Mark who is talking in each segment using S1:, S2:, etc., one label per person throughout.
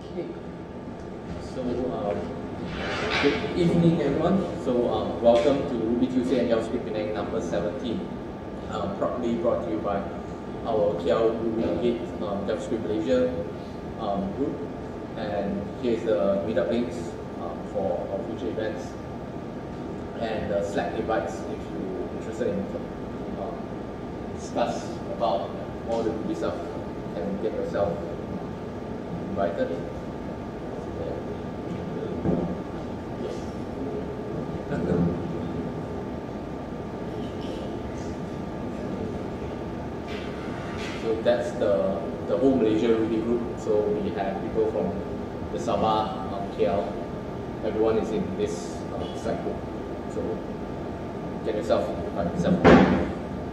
S1: Okay. So, good evening, everyone. So, welcome to Ruby Tuesday and JavaScript Connect number 17. Proudly brought to you by our KL Ruby Gate JavaScript Malaysia group. And here's the meetup links for our future events and Slack invites if you're interested in discuss about all the Ruby stuff and get yourself invited. So that's the whole Malaysia Ruby group. So we have people from the Sabah, KL. Everyone is in this Slack group. So get yourself invited.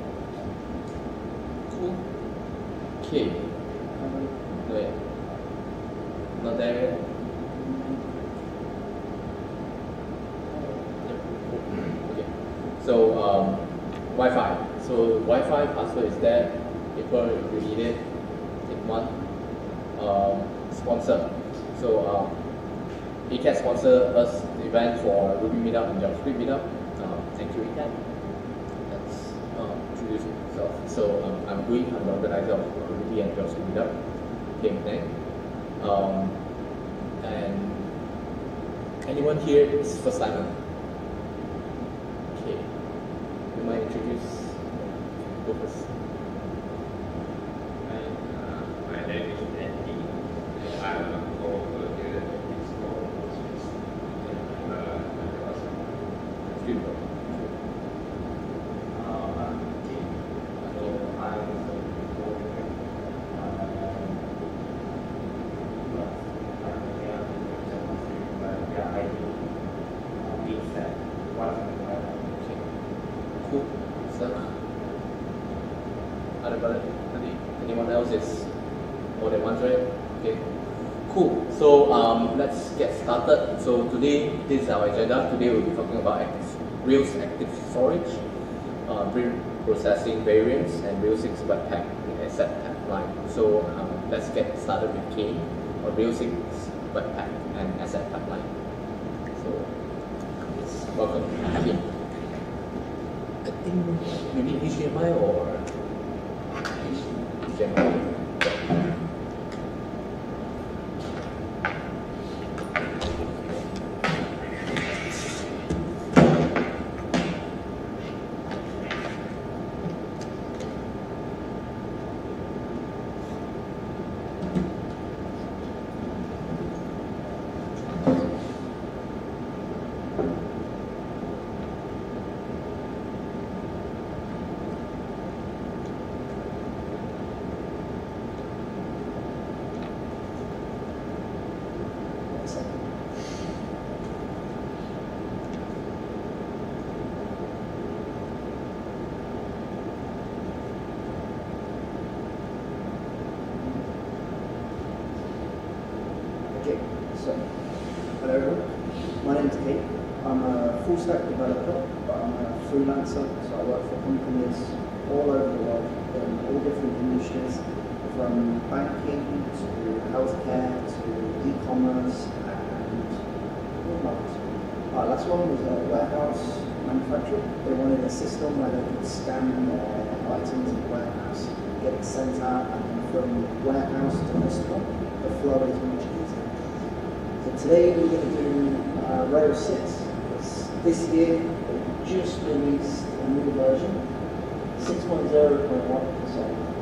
S1: Cool. Okay. No, yeah. Not there yet. Okay. So Wi-Fi. So Wi-Fi password is there. Paper if you need it. Take one. Sponsor. So ACAT sponsor us the event for Ruby Meetup and JavaScript Meetup. Thank you, ACAT. Let's introduce myself. So I'm the organizer of Ruby and JavaScript Meetup. Okay, thanks. And anyone here is first timer? Okay. You might introduce. Go first.
S2: My name is Andy. I'm a co-founder of this
S1: Student.
S2: I'm Tim. So I'm
S1: Cool. So, anyone else is more than one, right? Okay. Cool. So let's get started. So today, this is our agenda. Today we'll be talking about Rails active storage, preprocessing variants, and Rails 6 webpack asset pipeline. So let's get started with K or Rails 6 webpack and asset pipeline. So welcome, K. I think you need HDMI or HDMI.
S3: Hello everyone, my name is Kate. I'm a full stack developer, but I'm a freelancer, so I work for companies all over the world in all different industries, from banking to healthcare to e-commerce and whatnot. Our last one was a warehouse manufacturer. They wanted a system where they could scan their items in the warehouse, get it sent out, and then from warehouse to customer, the flow is much easier. Today we're going to do Rails 6. This year they just released a new version, 6.0.1. So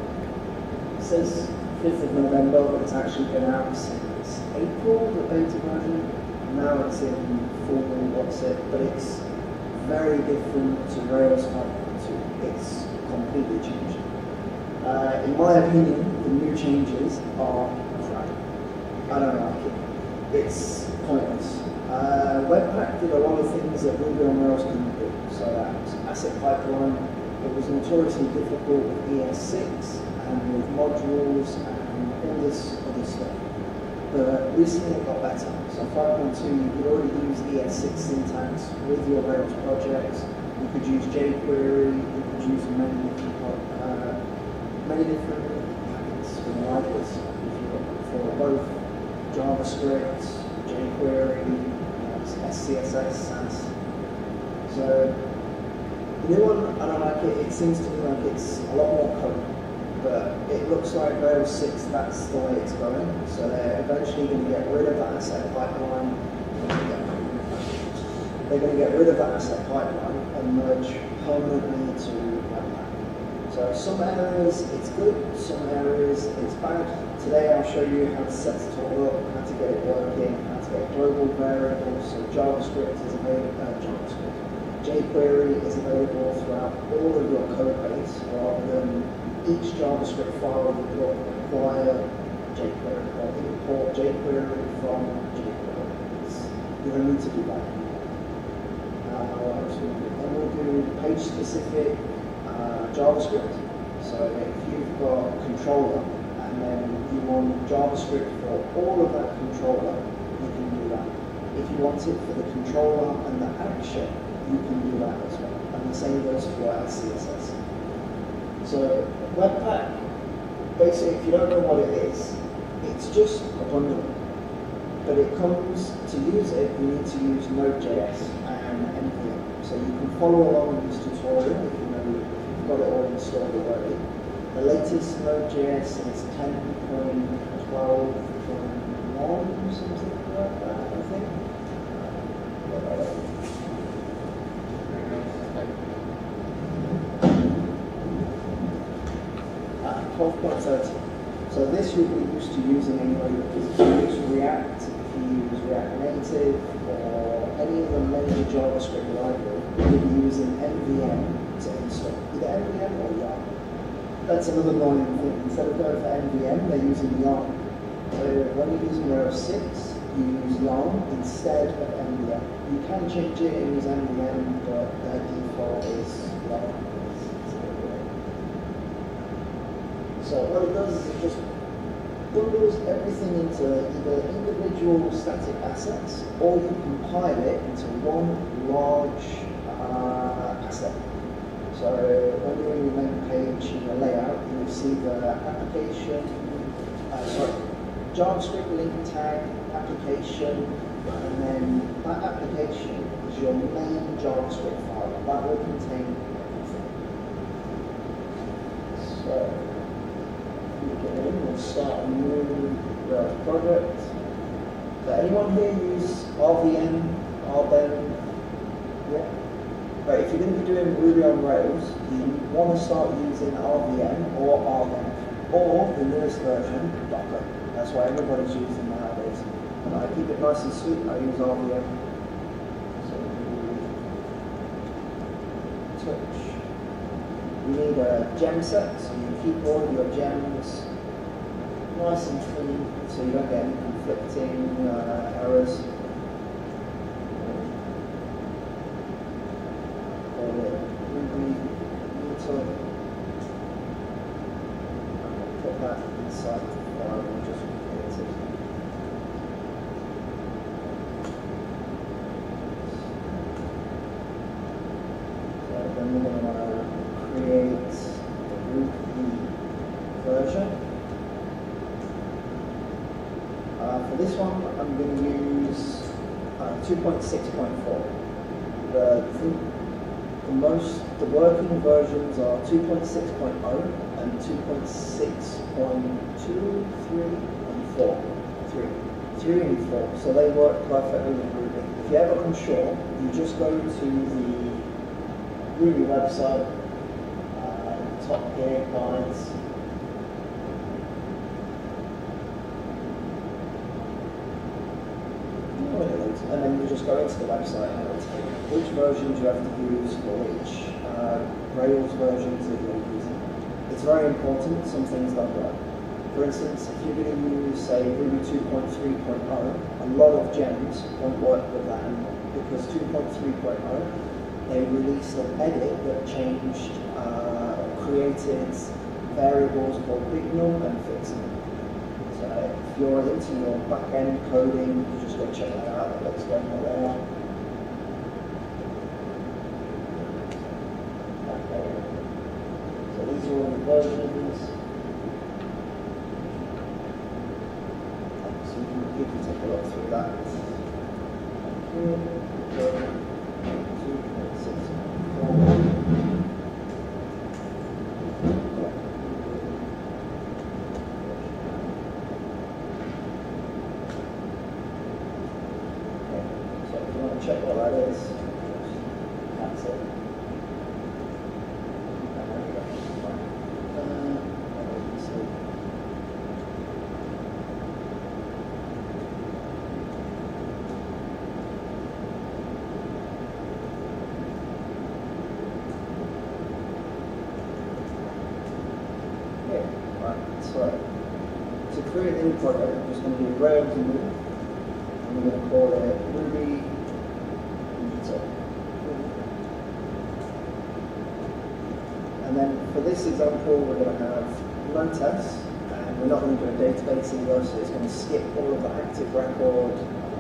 S3: it says 5th of November, but it's actually been out since April, the beta version. Now it's in full, but it's very different to Rails 5.2. It's completely changed. In my opinion, the new changes are crap. I don't like it. It's pointless. Webpack did a lot of things that Ruby on Rails couldn't do. So that asset pipeline, it was notoriously difficult with ES6 and with modules and all this other stuff. But recently it got better. So 5.2, you could already use ES6 syntax with your Rails projects. You could use jQuery, you could use many different packets for libraries for both JavaScript, jQuery, SCSS, Sass. So the new one, I don't like it. It seems to me like it's a lot more code, but it looks like Rails 6, that's the way it's going. So they're eventually going to get rid of that asset pipeline. They're going to get rid of that asset pipeline and merge permanently to webpack. So some areas it's good, some areas it's bad. Today I'll show you how to set it all up, how to get it working, how to get global variables. So JavaScript is available, jQuery is available throughout all of your code base, rather than each JavaScript file require jQuery, or import jQuery from jQuery. You don't need to do that. Then we'll do page-specific JavaScript. So if you've got a controller and then you want JavaScript for all of that controller, you can do that. If you want it for the controller and the action, you can do that as well. And the same goes for SCSS. So webpack, basically, if you don't know what it is, it's just a bundle. But it comes, to use it, you need to use Node.js and NPM. So you can follow along in this tutorial if you know if you've got it all installed already. The latest Node.js is 10.12.1, something like that, I think. 12.30. So this you'll be used to using anyway, because if you use React, if you use React Native, or any of the major JavaScript library, you'll be using NVM to install. Either NVM or Yarn. That's another annoying thing. Instead of going for NVM, they're using Yarn. So when you're using Rails 6, you use Yarn instead of NVM. You can change it and use NVM, but their default is Yarn. So what it does is it just bundles everything into either individual static assets, or you compile it into one large asset. So when you're in your main page, in the layout, you'll see the application, JavaScript link tag, application, and then that application is your main JavaScript file. That will contain everything. So we'll start a new Rails project. Does anyone here use RVM, RBEM? Yeah? Right, if you're going to be doing Ruby on Rails, you want to start using RVM or RBEM, or the newest version, Docker. That's what everybody's using nowadays. And I keep it nice and sweet, I use RVM. So touch. You need a gem set, so you keep all of your gems nice and clean, so you don't get any conflicting errors. Ruby Meetup. Put that inside the file and just create it. So then we're going to want to create the Ruby version. For this one, I'm going to use 2.6.4. The working versions are 2.6.0 and 2.6.2, 3, and 4. 3 and 4. So they work perfectly with Ruby. If you're ever unsure, you just go to the Ruby website, top here, guides. And then you just go into the website and it'll tell you which versions you have to use for which Rails versions that you're using. It's very important, some things don't work. For instance, if you're going to use, say, Ruby 2.3.0, a lot of gems won't work with that anymore, because 2.3.0, they released an edit that changed, created variables called bignum and fixum. So if you're into your back-end coding, you just go check that out. Let's go there. So these are all the versions. So you can you can take a look through that. So if you want to check what that is, that's it. So, to create a new project, I'm just going to do Rails and Meetup. And we're going to call it Ruby Meetup. And then for this example, we're going to have no tests, and we're not going to do a database either, so it's going to skip all of the active record,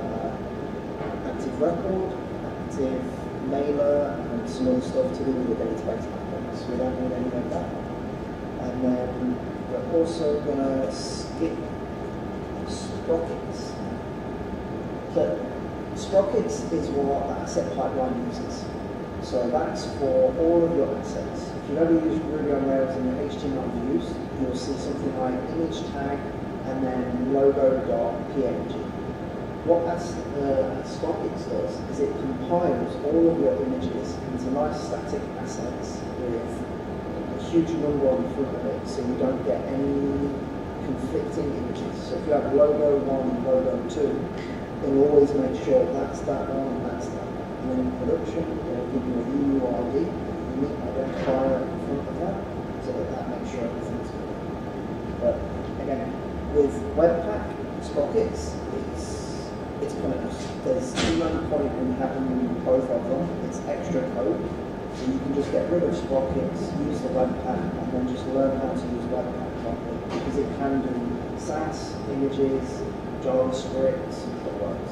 S3: active mailer, and some other stuff to do with the database backend. So we don't need any of that. And then we're also going to skip sprockets. So sprockets is what the asset pipeline uses. So that's for all of your assets. If you've ever used Ruby on Rails in your HTML views, you'll see something like image tag and then logo.png. What sprockets does is it compiles all of your images into nice static assets with huge number on the front of it, so you don't get any conflicting images. So if you have logo 1 and logo 2, it'll always make sure that's that one and that's that. And then in production, it'll give you a UUID, a unique identifier in front of that, so that makes sure everything's good. But again, with webpack sprockets, it's pointless. There's no point in having both of them. It's extra code. So you can just get rid of sprockets, use the webpack, and then just learn how to use webpack properly, because it can do SAS, images, JavaScript, the works.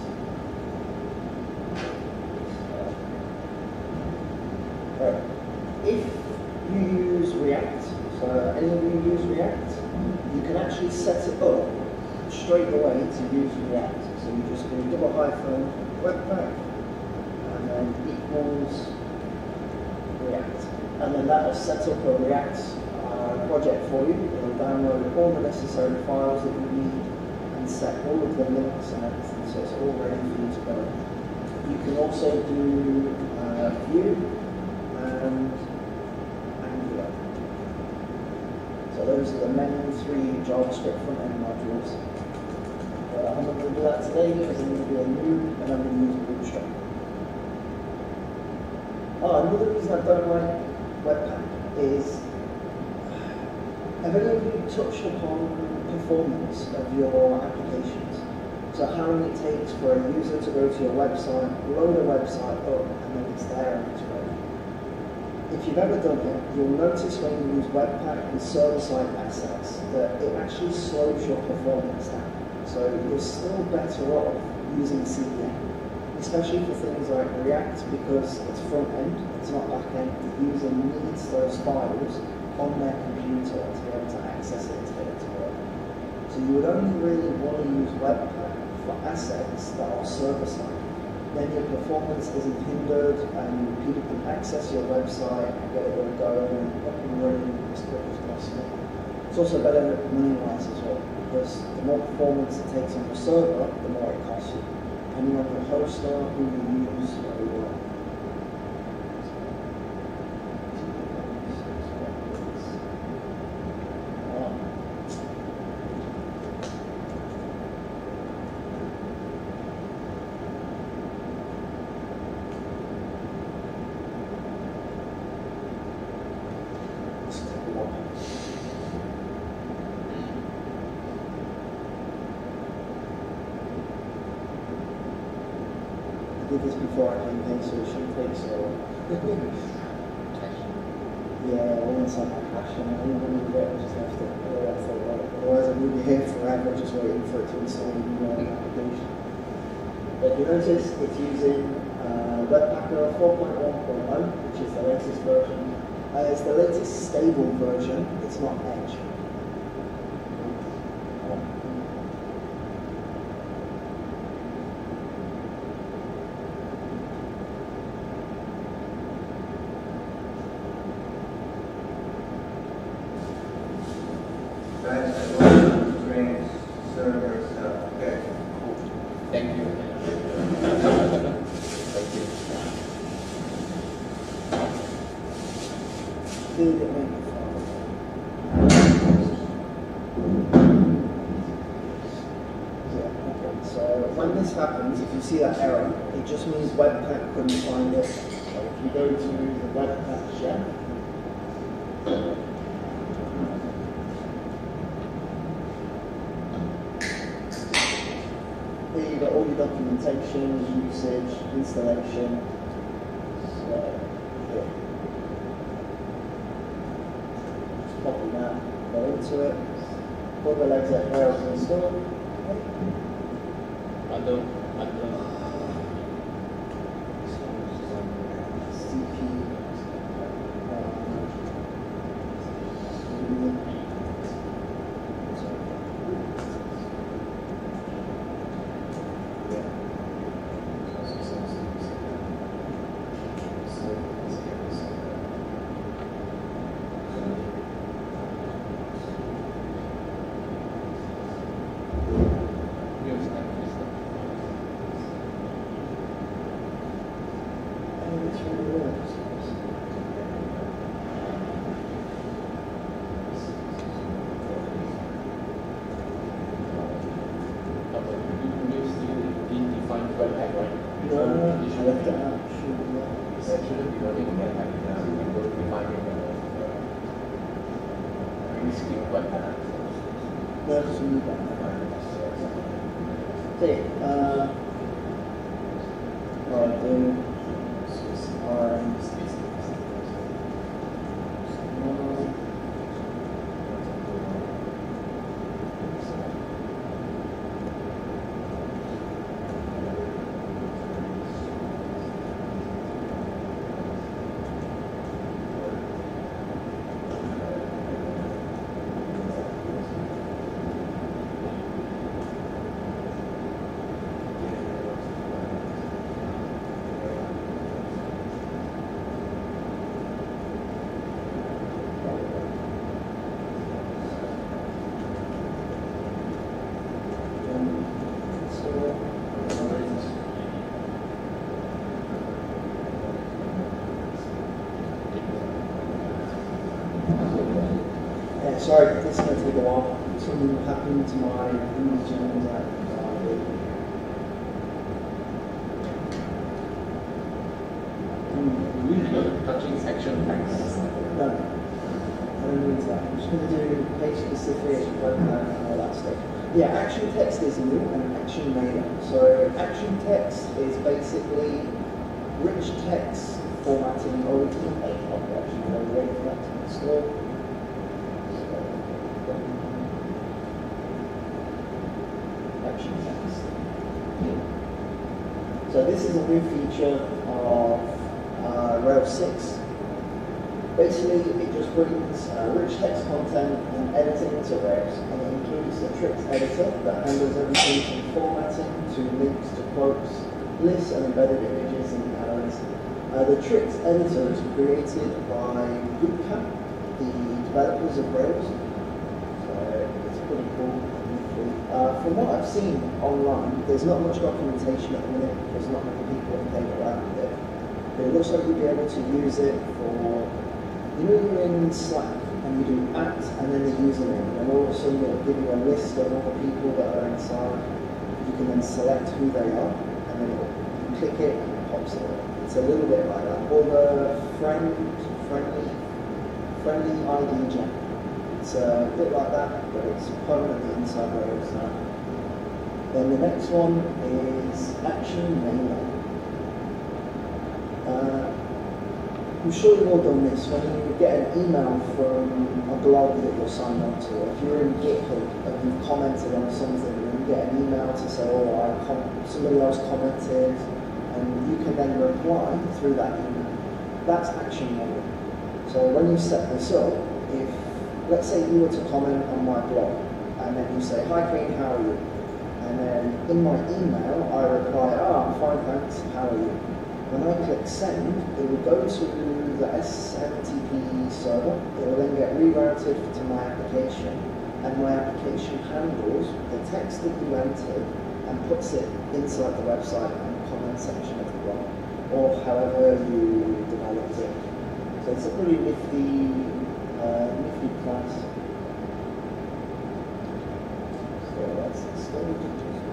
S3: If you use React, so any of you use React, you can actually set it up straight away to use React. So you just do double hyphen webpack, and then equals React, and then that will set up a React project for you. It will download all the necessary files that you need and set all of the links and everything, so it's all ready for you to go. You can also do Vue and Angular. So those are the main 3 JavaScript front-end modules. But I'm not going to do that today because I'm going to do a new and I'm going to use Bootstrap. Oh, another reason I don't like Webpack is, have any of you touched upon performance of your applications? So how long it takes for a user to go to your website, load a website up, and then it's there and it's ready. If you've ever done it, you'll notice when you use Webpack and server-side assets that it actually slows your performance down. So you're still better off using CDN. Especially for things like React, because it's front end, it's not back end. The user needs those files on their computer to be able to access it, to get it to work. So you would only really want to use Webpack for assets that are server-side. Then your performance isn't hindered, and people can access your website and get it all going up and running as quick as possible. It's also better money-wise as well, because the more performance it takes on your server, the more it costs you. Depending on your host or who you use, very well. I did this before I came here, so it shouldn't take so long. Yeah, once I crashed and I didn't really get it, I just left it. I thought, well, otherwise I would be here forever just waiting for it to install a new application. But if you notice, it's using Webpack 4.1.0, which is the latest version. It's the latest stable version, it's not Edge.
S1: Thank you. Thank you.
S3: So when this happens, if you see that error, it just means webpack couldn't find it. So if you go to the webpack share, here you've got all your documentation, usage, installation. So yeah. Just copy that, go into it, put the legs at where it's installed.
S1: Under
S3: sorry, this is going to take a while. Something happened to my image and
S1: touching section text.
S3: No, I don't need that. I'm just going to do page specific, webpack, and all that stuff. Yeah, action text is new and action mailer. So action text is basically rich text formatting. Or we can actually wait for that to install. Action text. So this is a new feature of Rails 6. Basically, it just brings rich text content and editing to Rails, and it includes the tricks editor that handles everything from formatting to links to quotes, lists and embedded images and arrows. The tricks editor is created by Bootcamp, the developers of Rails. So it's pretty cool. From what I've seen online, there's not much documentation at the minute. There's not many people playing around with it. But it looks like you'll be able to use it for, you know, you're in Slack and you do @ and then the username, and all of a sudden it'll give you a list of all the people that are inside. You can then select who they are, and then you click it and it pops it up. It's a little bit like that. Or the friendly ID gem. It's a bit like that, but it's permanently inside Rails now. Then the next one is Action Mailer. I'm sure you've all done this when you get an email from a blog that you're signed up to, or if you're in GitHub and you've commented on something and you get an email to say, oh, somebody else commented, and you can then reply through that email. That's Action Mailer. So when you set this up, if, let's say you were to comment on my blog, and then you say, hi Kane, how are you? And then in my email, I reply, I'm fine, thanks, how are you? When I click send, it will go to the SMTP server. It will then get rerouted to my application, and my application handles the text that you entered and puts it inside the website and comment section of the blog, or however you developed it. So it's a pretty nifty class. So that's the stage.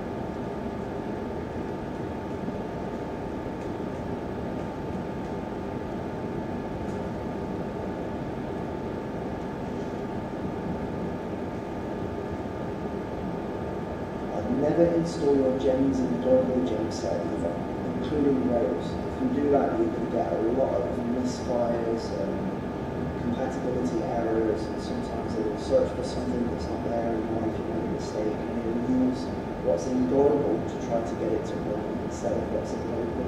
S3: Never install your gems in the global gem set either, including rows. If you do that, you can get a lot of misfires and compatibility errors, and sometimes it will search for something that's not there anymore if you make a mistake, and it will use what's in global to try to get it to run instead of what's in local.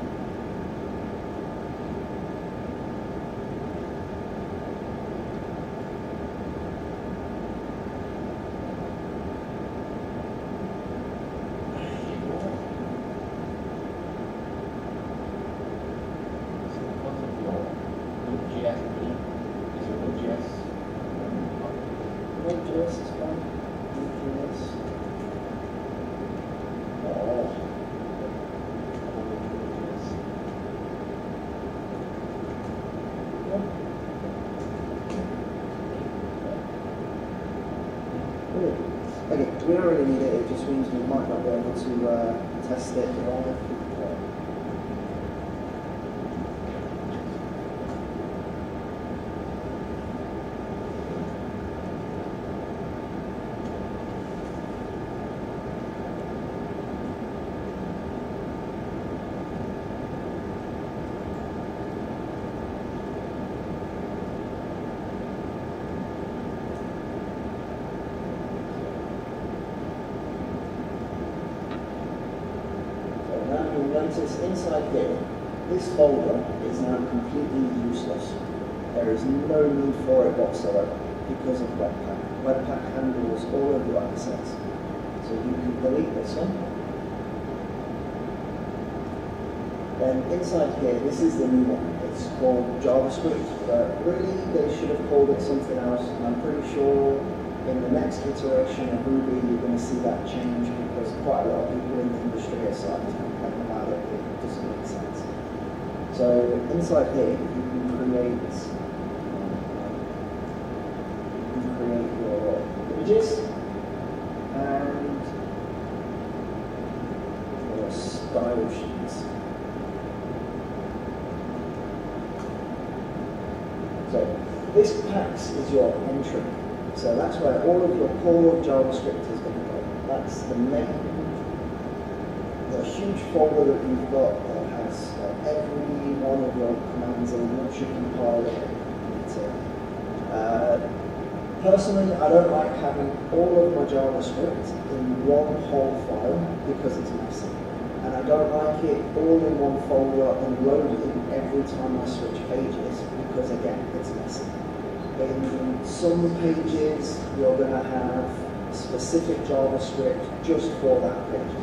S3: Okay, we don't really need it, it just means we might not be able to test it live. Notice inside here, this folder is now completely useless. There is no need for it whatsoever because of webpack. Webpack handles all of your assets. So you can delete this one. Then inside here, this is the new one. It's called JavaScript, but really they should have called it something else. And I'm pretty sure in the next iteration of Ruby, you're going to see that change because quite a lot of people in the industry are starting to complain about it. It doesn't make sense. So inside here, you can create your images and your style sheets. So this packs is your entry. So that's where all of your core JavaScript is going to go. That's the huge folder that you've got that has every one of your commands in once you compile it. Personally, I don't like having all of my JavaScript in one whole file because it's messy. And I don't like it all in one folder and loading every time I switch pages because, again, it's messy. In some pages, you're going to have specific JavaScript just for that page.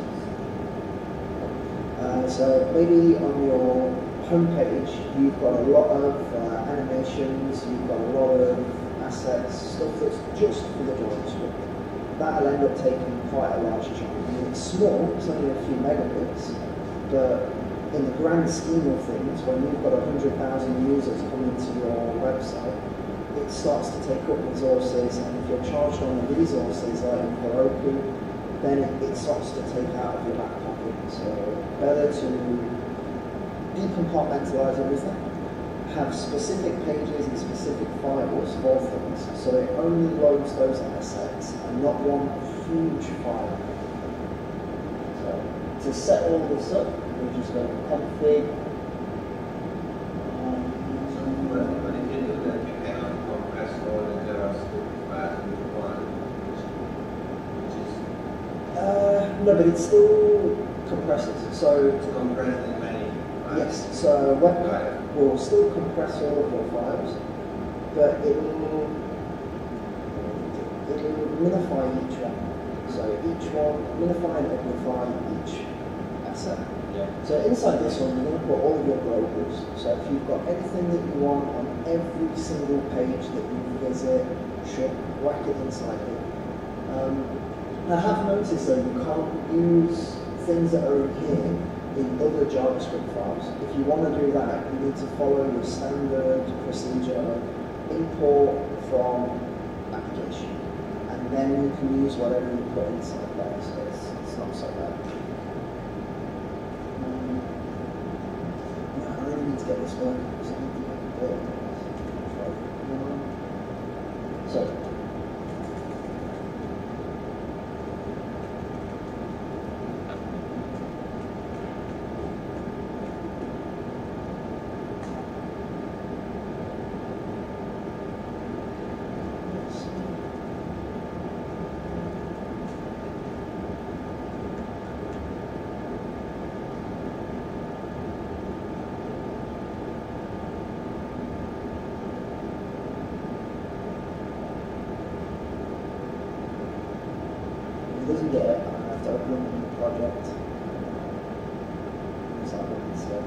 S3: So maybe on your home page, you've got a lot of animations, you've got a lot of assets, stuff that's just for the JavaScript. That'll end up taking quite a large chunk. I mean, it's small, it's only a few megabits, but in the grand scheme of things, when you've got 100,000 users coming to your website, it starts to take up resources, and if you're charged on the resources like in Heroku, then it starts to take out of your back pocket. So better to decompartmentalize everything, have specific pages and specific files for things, so it only loads those assets and not one huge file. So to set all this up, we're just going to config. No, but it still compresses. So
S2: it's compressed in many files.
S3: Yes, so webpack will still compress all of your files, but it will minify each one. So each one, minify and amplify each asset.
S2: Yeah.
S3: So inside this one, you're going to put all of your globals. So if you've got anything that you want on every single page that you visit, should whack it inside here. I have noticed that you can't use things that are in here in other JavaScript files. If you want to do that, you need to follow your standard procedure, import from application, and then you can use whatever you put inside there, so it's not so bad. Yeah, I really need to get this working because I don't think I can do it. So, doesn't get it, I'm going to have to open a new project. Use that one instead.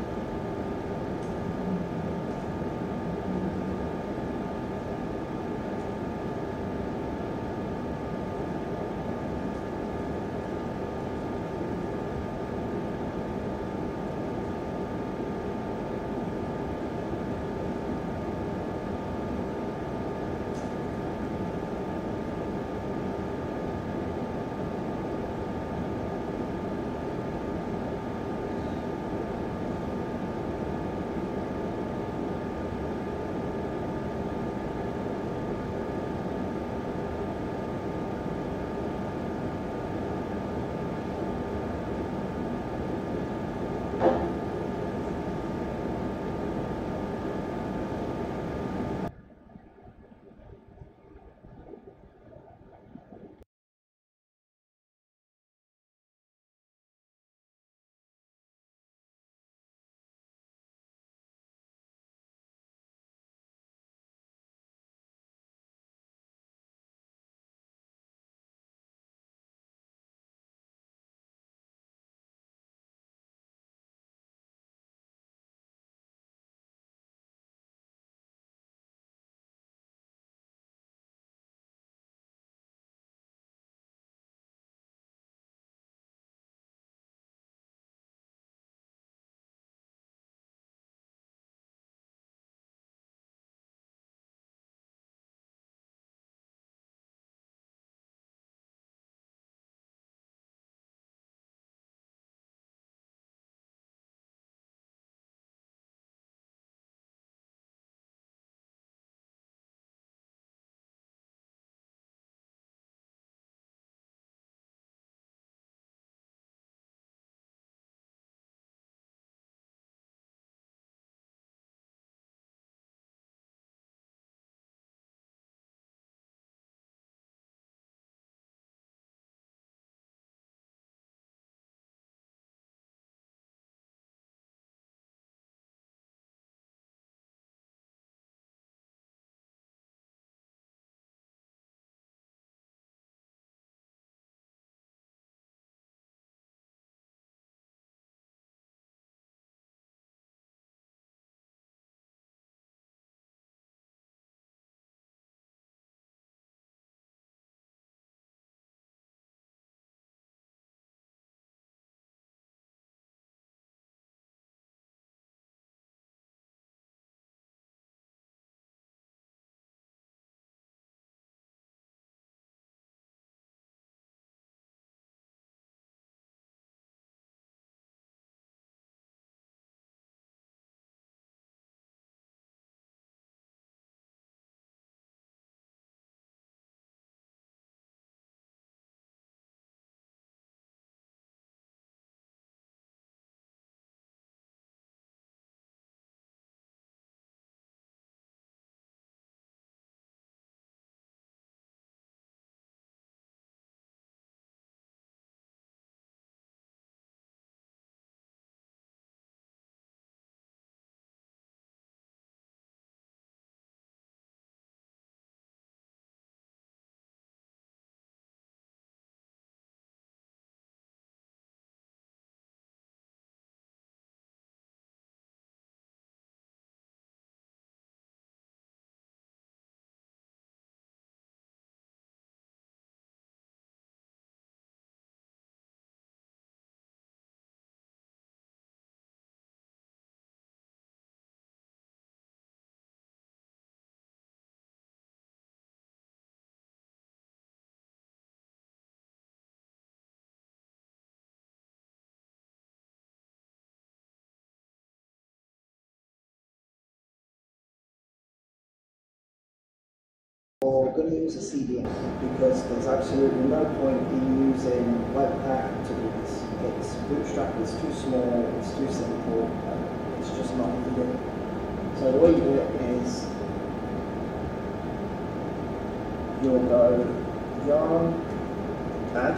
S3: You're going to use a CDN because there's absolutely no point in using webpack to do this. It's Bootstrap is too small, it's too simple, and it's just not needed. So the way you do it is you'll go yarn add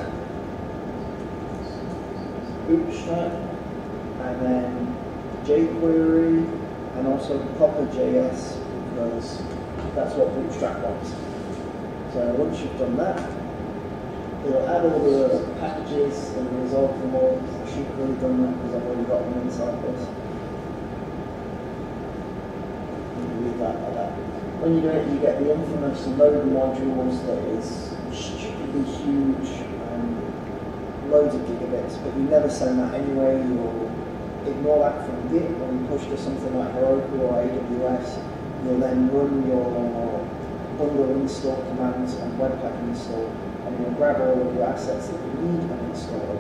S3: Bootstrap and then jQuery and also proper.js because that's what Bootstrap wants. So once you've done that, it'll add all the packages and resolve them all. I shouldn't have really done that because I've already got them inside this. Leave that like that. When you do it, you get the infamous load modules that is stupidly huge and loads of gigabits, but you never send that anyway. You'll ignore that from Git. When you push to something like Heroku or AWS, you'll then run your bundle install commands and webpack install, and you'll grab all of your assets that you need and install them.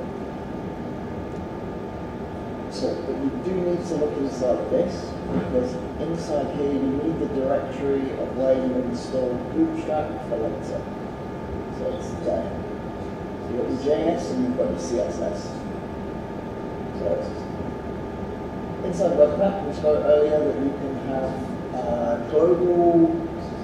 S3: So, but you do need to look inside this, because inside here you need the directory of where you install Bootstrap for later. So it's there. So you've got your JS and you've got your CSS. So it's inside webpack, we spoke earlier that you can have global.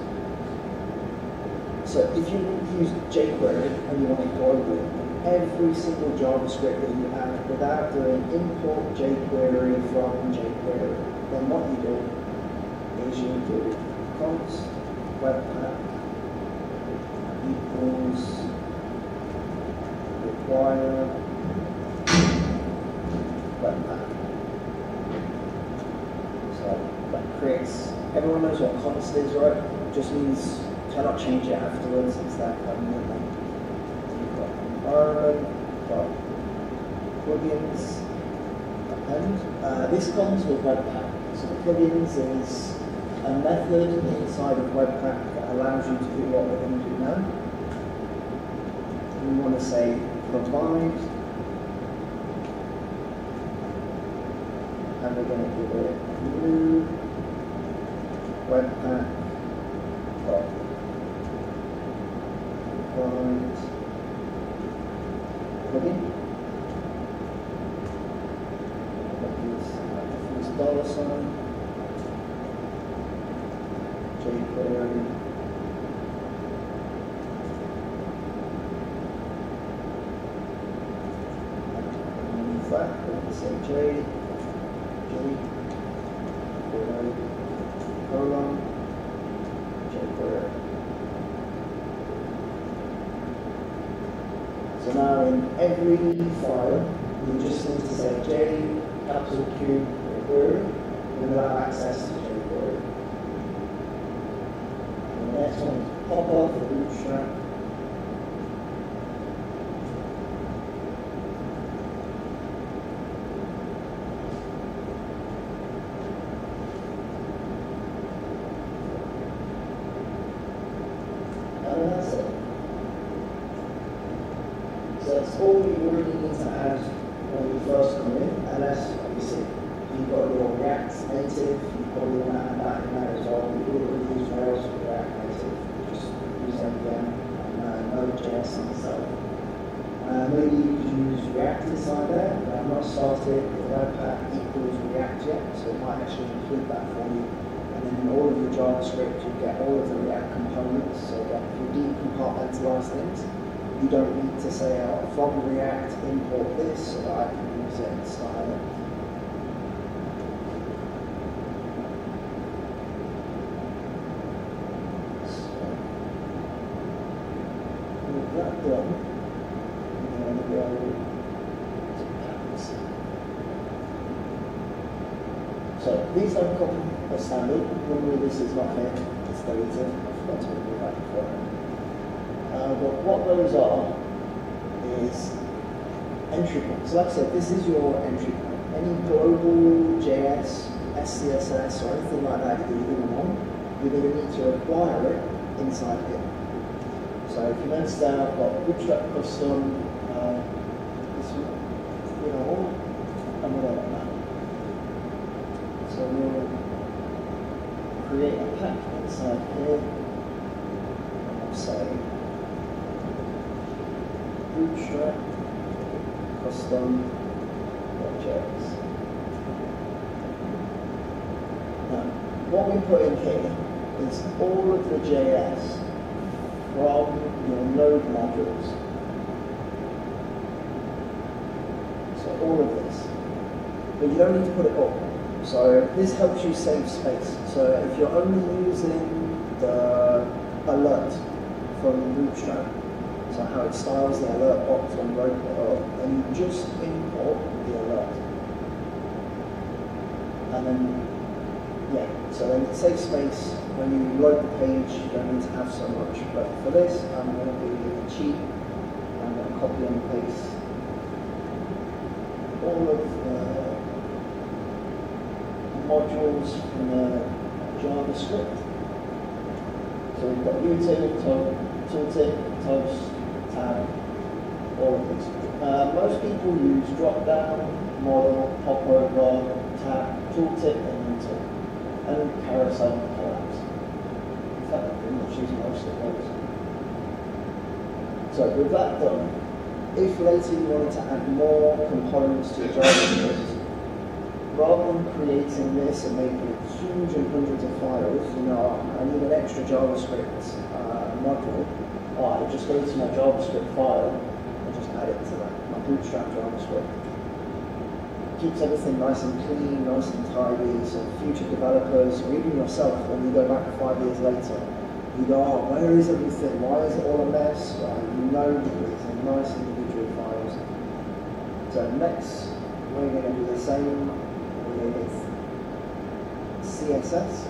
S3: So if you use jQuery and you want it globally, every single JavaScript that you add without doing import jQuery from jQuery, then what you do is you do const webpack equals require webpack. So that creates, everyone knows what const is, right? It just means cannot change it afterwards, it's that permanently. Environment, plugins, and this comes with Webpack. So the plugins is a method inside of Webpack that allows you to do what we're going to do now. We want to say provide, and we're going to give it new Webpack provide plugin. $, jQuery, and that we're going to say jQuery, colon, jQuery. So now in every file, you just need to say J, capital Q, query, and we'll have access to jQuery. And the next one is pop off the Bootstrap. And that's it. So that's all you really need to add when you first come in, unless obviously you've got your React Native, you probably want to add that in there as well. You would use Rails for React Native, just use NPM and Node.js on itself. Maybe you could use React inside there, but I've not started the Webpack equals React yet, so it might actually include that for you. And then in all of your JavaScript, you get all of the React components, so that if you decompartmentalize things, you don't need to say, oh, from React import this so that I can use it and style it. So, with that done, I'm going to go to packs. So these don't come as standard. Normally this is not here, it's deleted. I forgot to remove that before. But what those are is entry points. So like I said, this is your entry point. Any global JS, SCSS, or anything like that that you're going to want, you're going to need to acquire it inside here. So if you notice down, I've got Bootstrap custom, this one, and whatever now. So we'll create a pack inside here. say bootstrap custom.js. Now, what we put in here is all of the JS from your node modules. So all of this. But you don't need to put it all. So this helps you save space. So if you're only using the alert from Bootstrap, so how it styles the alert box on roadblock, and you just import the alert. And then, yeah, so then it saves space. When you load the page, you don't need to have so much. But for this, I'm going to be cheap. I'm going to copy and paste all of the modules from the JavaScript. So we've got util, tooltip, toast, tab, all of these. Most people use drop-down, model, popover, tab, tooltip, and util, and carousel and collapse. In fact, I pretty much use most of those. So with that done, if later you wanted to add more components to your JavaScript, rather than creating this and making huge and hundreds of files, you know, I need an extra JavaScript module, I just go to my JavaScript file and just add it to that, my Bootstrap JavaScript. Keeps everything nice and clean, nice and tidy, so future developers, or even yourself, when you go back 5 years later, you go, oh, where is everything? Why is it all a mess? You know it's in nice individual files. So next, we're going to do the same with CSS.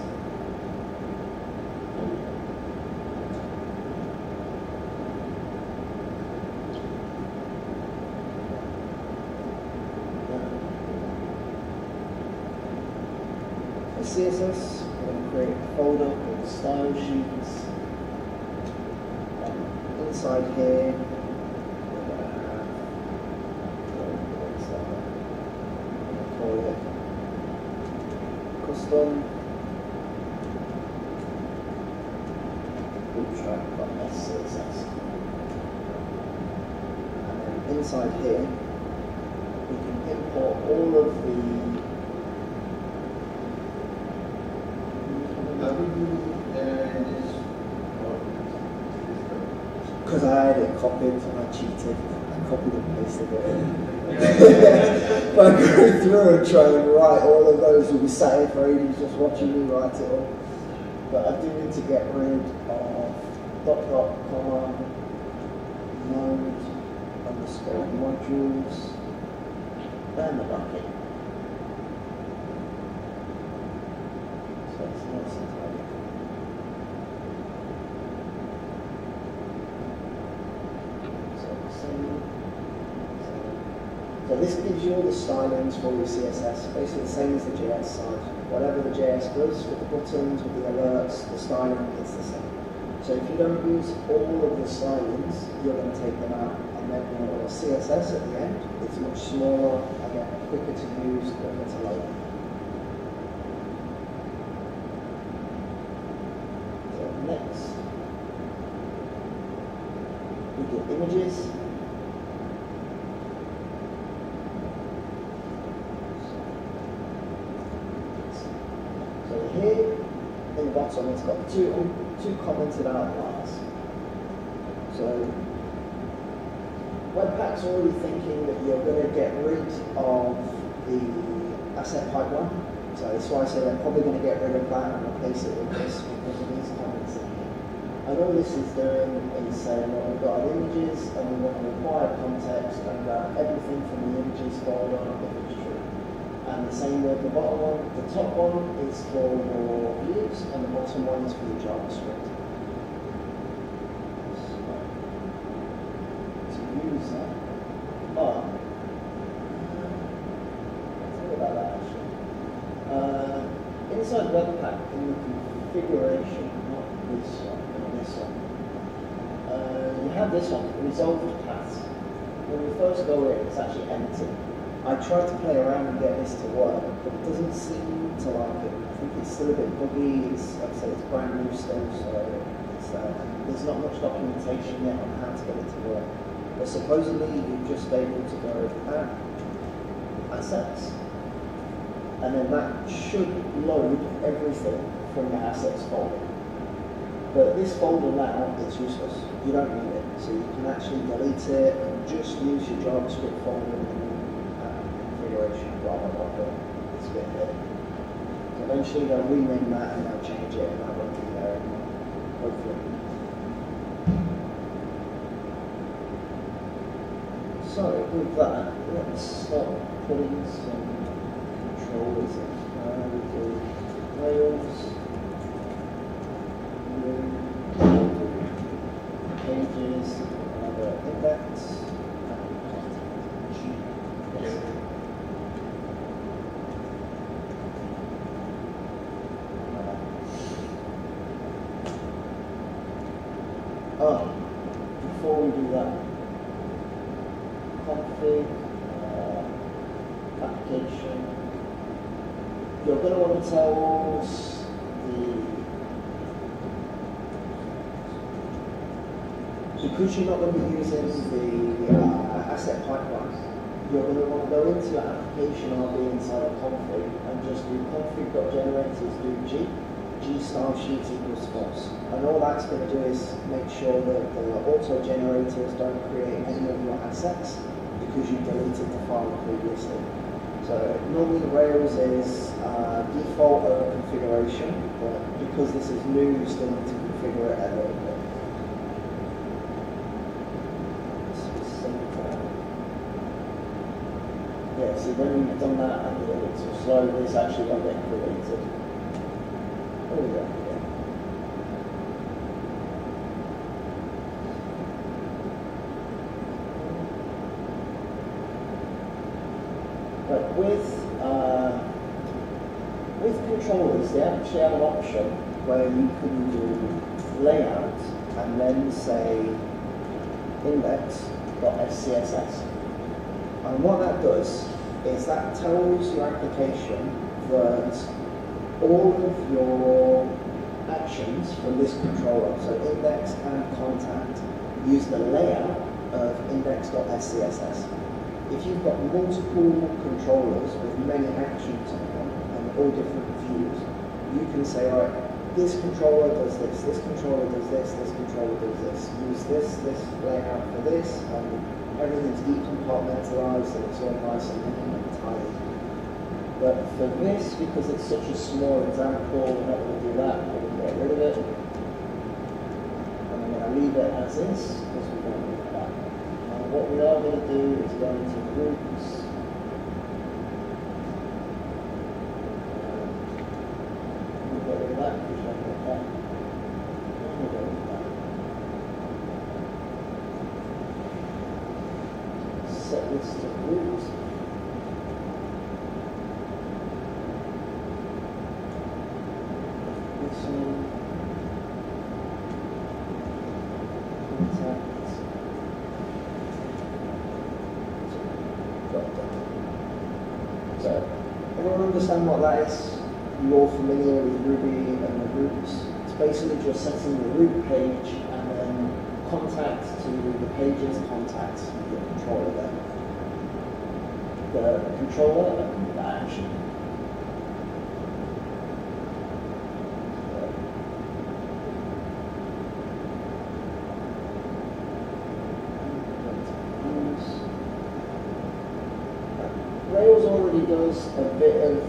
S3: For CSS, we're going to create a folder called Style Sheets. Inside here, we're going to have, call it custom bootstrap.css. And then inside here, we can import all of the because I had it copied and I cheated. I copied and pasted it in. If I go through and try and write all of those, you'll be sat here for ages just watching me write it all. But I do need to get rid of comma, node, underscore modules, and the bucket. So it's nice and tidy. So this gives you all the stylings for your CSS, basically the same as the JS side. Whatever the JS does with the buttons, with the alerts, the styling, it's the same. So if you don't use all of the stylings, you're going to take them out. And then your CSS at the end, it's much smaller, again, quicker to use, quicker to load. So next, we get images. Here in the bottom, it's got two commented out bars. So Webpack's already thinking that you're going to get rid of the asset pipeline. So that's why I say they're probably going to get rid of that and replace it with this because of these comments in here. And all this is doing is saying, well, we've got our images and we want to require context and everything from the images folder if it's true. And the same with the bottom one. The top one is for your views, and the bottom one is for your JavaScript. So to use that, but think about that actually. Inside Webpack, in the configuration, not this one, but this one, you have this one, resolved paths. When you first go in, it's actually empty. I tried to play around and get this to work, but it doesn't seem to like it. I think it's still a bit buggy. It's, like I said, it's brand new still, so it's there. And there's not much documentation yet on how to get it to work. But supposedly you're just able to go assets, and then that should load everything from the assets folder. But this folder now, it's useless. You don't need it. So you can actually delete it and just use your JavaScript folder in the configuration rather than this bit here. So eventually they'll rename that and they'll change it and that won't be there anymore, hopefully. So with that, let's start putting some controllers in. We do Rails, pages, another index, before we do that, config, application, you're going to want to tell because you're not going to be using the asset pipeline, you're going to want to go into your application RB inside of config and just do config.generators do g style sheet equals false. And all that's going to do is make sure that the auto generators don't create any of your assets because you deleted the file previously. So normally Rails is default over configuration, but because this is new, you still need to configure it a little bit. Yeah, so when you've done that and the edits are slow, this actually won't get created. Oh yeah. But with controllers, they actually have an option where you can do layout and then say index.scss. And what that does is that tells your application that all of your actions from this controller, so index and contact, use the layout of index.scss. If you've got multiple controllers with many actions on them and all different views, you can say, all right, this controller does this controller does this controller does this. Use this layout for this, and everything's decompartmentalized and it's all nice and neat and tidy. But for this, because it's such a small example, we're not going to do that. We're going to get rid of it. And I'm going to leave it as is because we don't need that. And what we are going to do is go into groups. We'll get rid of that because we don't need that. And we'll get rid of that. Set this to groups. This one. Contact. So, everyone understand what that is? You're all familiar with Ruby and the groups. It's basically just setting the root page and then contact to the page's contact with the controller there. The controller and the action. Rails already does a bit of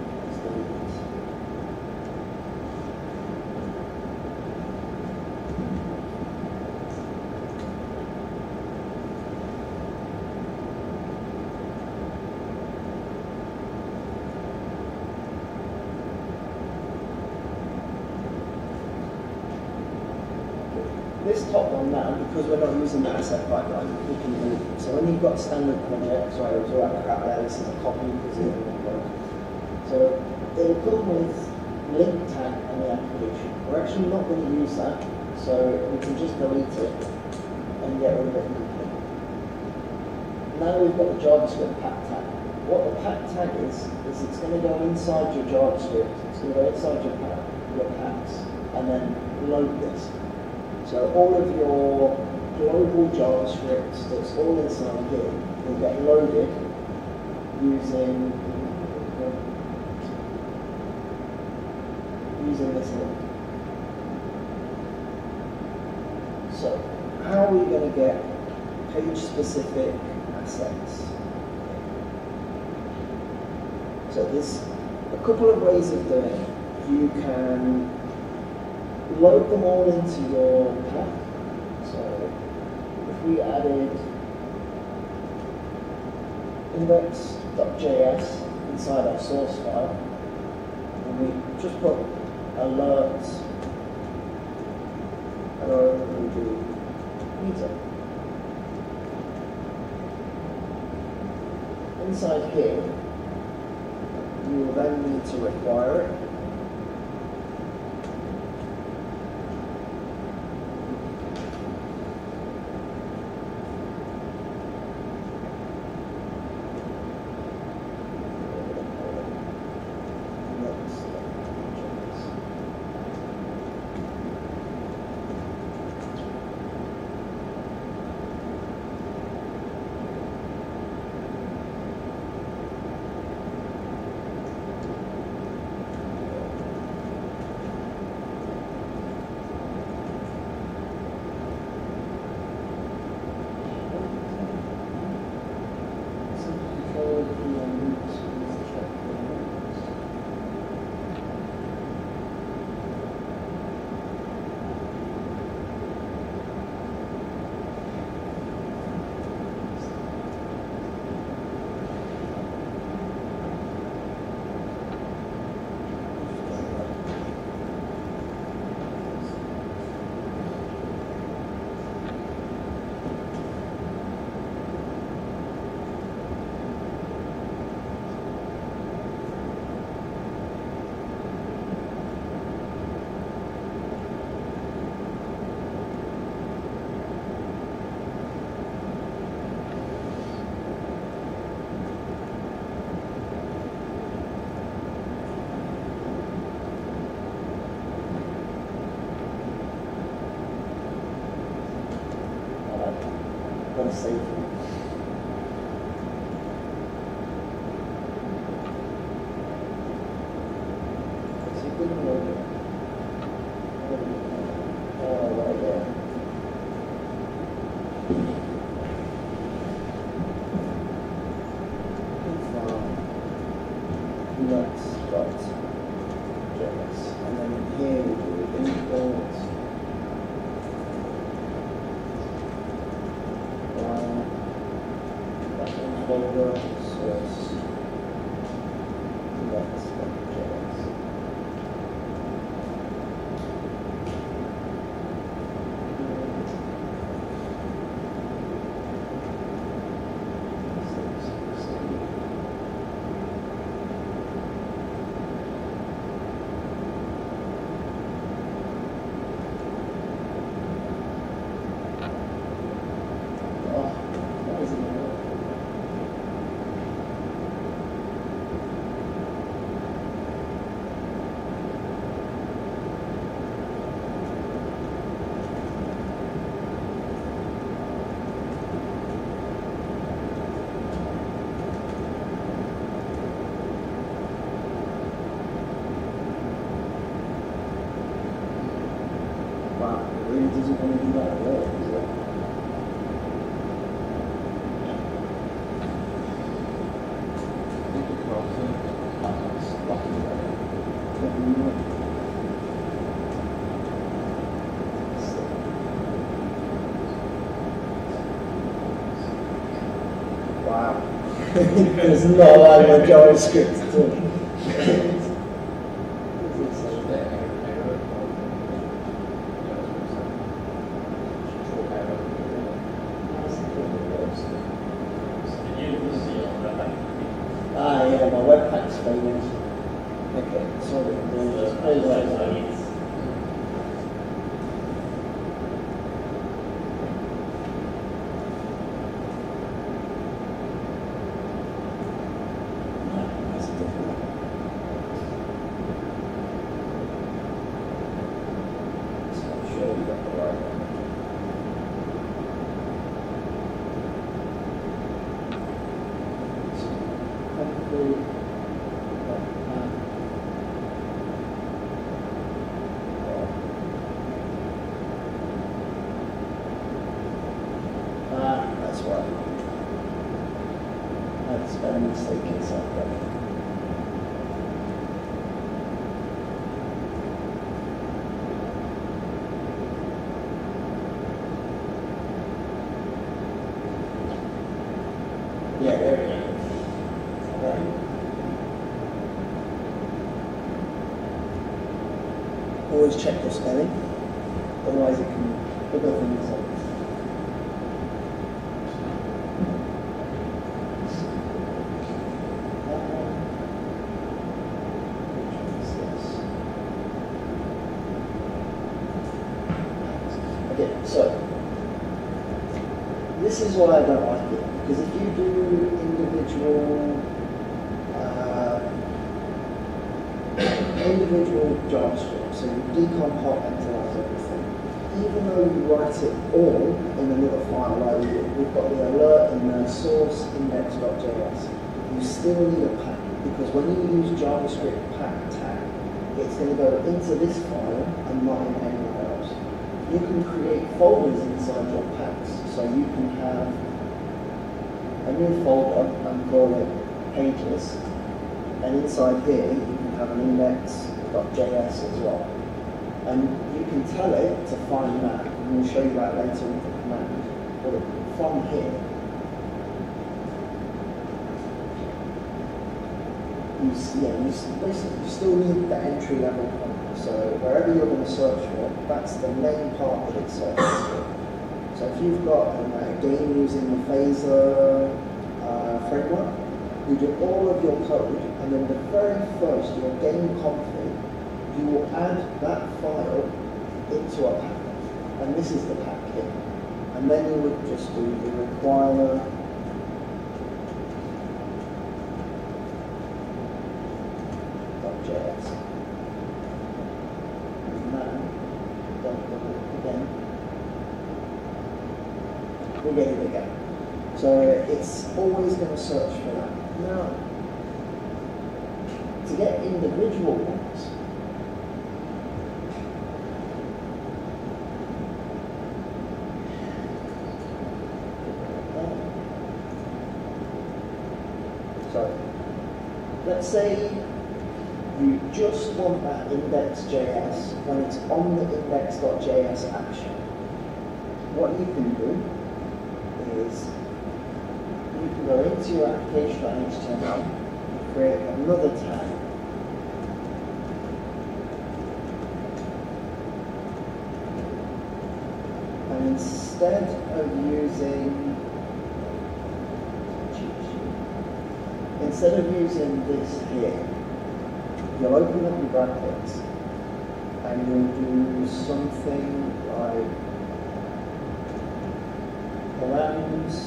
S3: this top one now, because we're not using the asset pipeline, we can delete it. So when you've got standard projects, sorry, it was all that crap there, this is a copy because it didn't work. So it'll come with link tag and the application. We're actually not going to use that, so we can just delete it and get rid of it completely. Now we've got the JavaScript pack tag. What the pack tag is it's going to go inside your JavaScript, it's going to go inside your packs, and then load this. So all of your global JavaScript that's all inside here will get loaded using this link. So how are we going to get page-specific assets? So there's a couple of ways of doing it. You can load them all into your path. So if we added index.js inside our source file, and we just put alerts, hello, we do Meetup. Inside here, you will then need to require it. Save it. So you couldn't load it. Oh, right there. Index.js. And then in here we do import. Folder source index.js. Oh, that isn't it. Wow, it really doesn't want to do that at all, does it? Wow. There's not a lot of JavaScript at all. Yeah, my webpack's failing. Okay, sorry. Sure we got the right one. through. That's right. That's a mistake inside there. Yeah, there we go. Right. Always check the spelling, otherwise it can put other things up. Okay, so this is why I don't like it, because if you do individual JavaScript, so you decompartmentalize everything, even though you write it all in another file, like we've got the alert in the source index.js, you still need a pack, because when you use JavaScript pack tag, it's going to go into this file and not in anywhere else. You can create folders inside your packs, so you can have a new folder and call it pages, and inside here you can have an index.js as well. And you can tell it to find that, and we'll show you that later with the command. But from here, you still need the entry level point. So wherever you're going to search for, that's the main part that it searches for. So if you've got a game using the phaser framework, you do all of your code, and then the very first, your game config, you will add that file into a pack. And this is the pack here. And then you would just do the require.js. And then, don't do it again. We get it again. So it's always going to search for that. Now, to get individual ones, so let's say you just want that index.js when it's on the index.js action. What you can do is you can go into your application.html and create another tag. And instead of using this here, you'll open up your brackets and you'll do something like params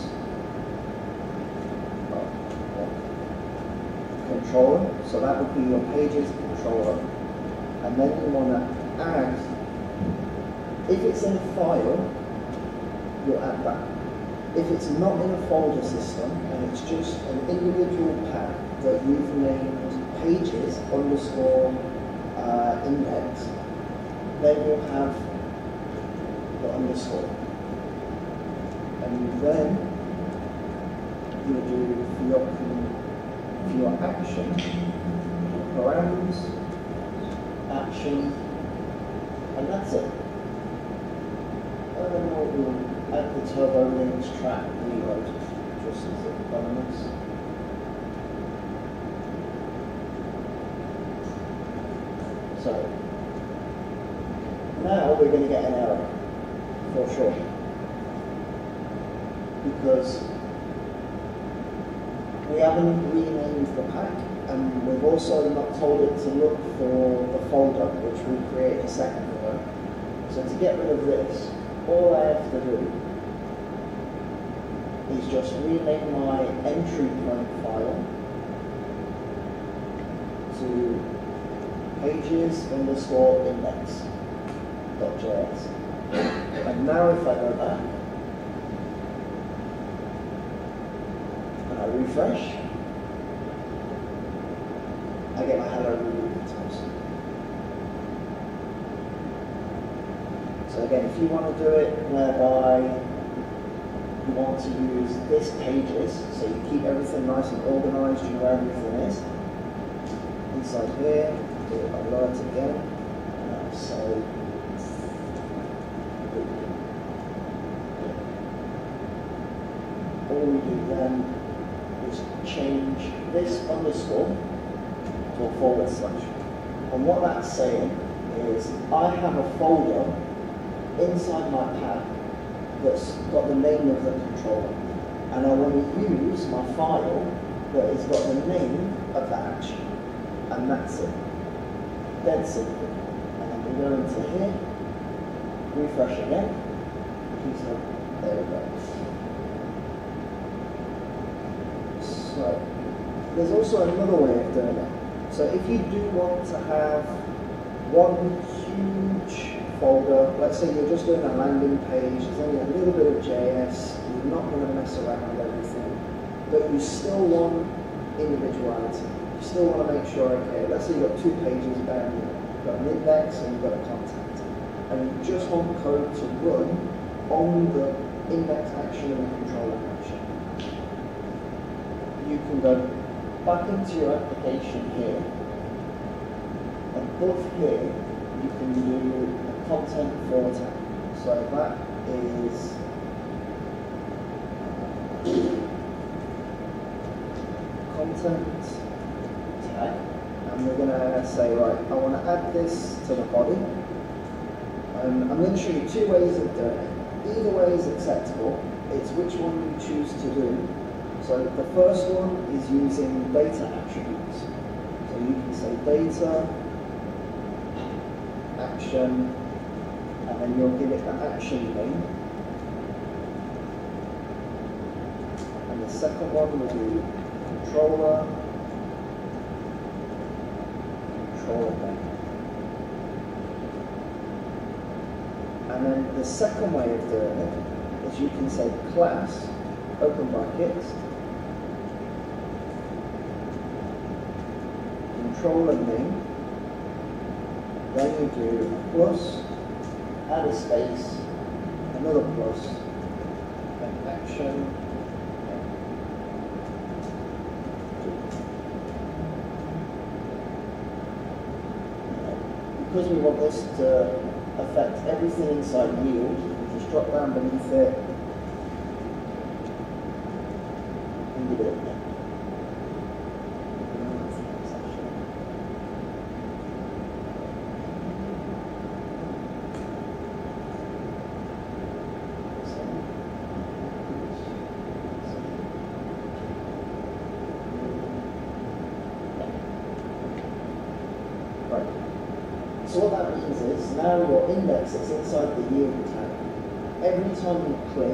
S3: controller, so that would be your pages controller, and then you want to add, if it's in a file, you'll add that. If it's not in a folder system and it's just an individual pack that you've named pages underscore index, then you'll have the underscore. And then you'll do for your action, params, action, and that's it. And then we'll add the turbo links track reload just as a bonus. So now we're going to get an error for sure, because we haven't renamed the pack, and we've also not told it to look for the folder which we create a second ago. So to get rid of this, all I have to do is just rename my entry point file to pages_index.js. And now if I go back and I refresh, I get my hello Ruby details. So again, if you want to do it whereby you want to use this pages, so you keep everything nice and organized, you know where everything is. Inside here, do alert again. So all we do then is change this underscore to a forward slash. And what that's saying is I have a folder inside my pack that's got the name of the controller. And I want to use my file that has got the name of the action. And that's it. Dead simple. And then we go into here, refresh again. So there we go. So there's also another way of doing it. So if you do want to have one huge folder, let's say you're just doing a landing page, there's only a little bit of JS, you're not going to mess around with everything, but you still want individuality. You still want to make sure, okay, let's say you've got 2 pages down here, you've got an index and you've got a contact, and you just want code to run on the index action and the controller action. You can go back into your application here, and above here you can do a content format. So that is content tag, and we're going to say, right, I want to add this to the body. I'm going to show you 2 ways of doing it. Either way is acceptable. It's which one you choose to do. So the first one is using data attributes. So you can say data, action, and then you'll give it the action name. And the second one will be controller name. And then the second way of doing it is you can say class, open brackets, controller name, then you do a plus, add a space, another plus, then action, because we want this to affect everything inside yield, just drop down beneath it and give it a name. So what that means is, now your index that's inside the yield tag, every time you click,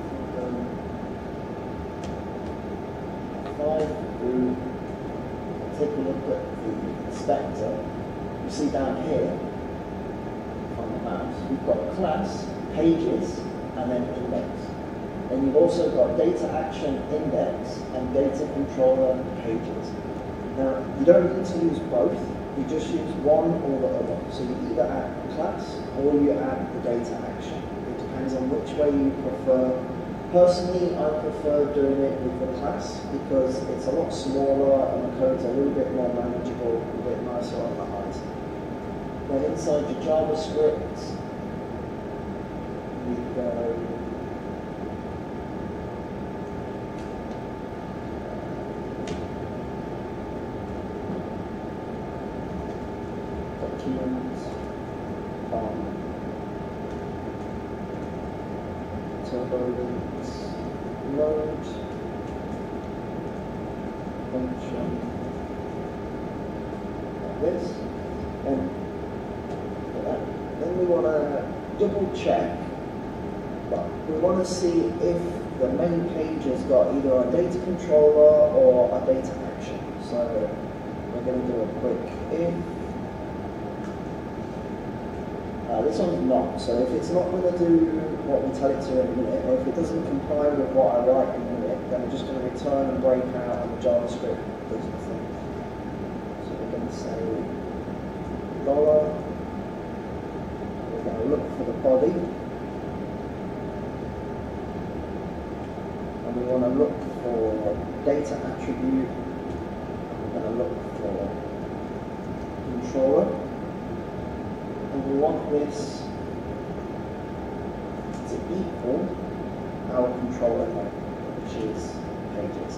S3: 5 through, take a look at the inspector, you see down here, on the mouse, we've got class, pages, and then index. And you've also got data action index and data controller pages. Now, you don't need to use both. You just use one or the other. So you either add class or you add the data action. It depends on which way you prefer. Personally, I prefer doing it with the class because it's a lot smaller and the code's a little bit more manageable, a bit nicer on the eyes. Then inside your JavaScript, we go load function like this, and then we want to double check, but we want to see if the main page has got either a data controller or a data action. So we're going to do a quick if. This one's not, so if it's not going to do what we tell it to in a minute, or if it doesn't comply with what I write in a minute, then we're just going to return and break out and the JavaScript does the thing. So we're going body. And we want to look for data attribute. And we're going to look for controller. And we want this to equal our controller name, which is pages.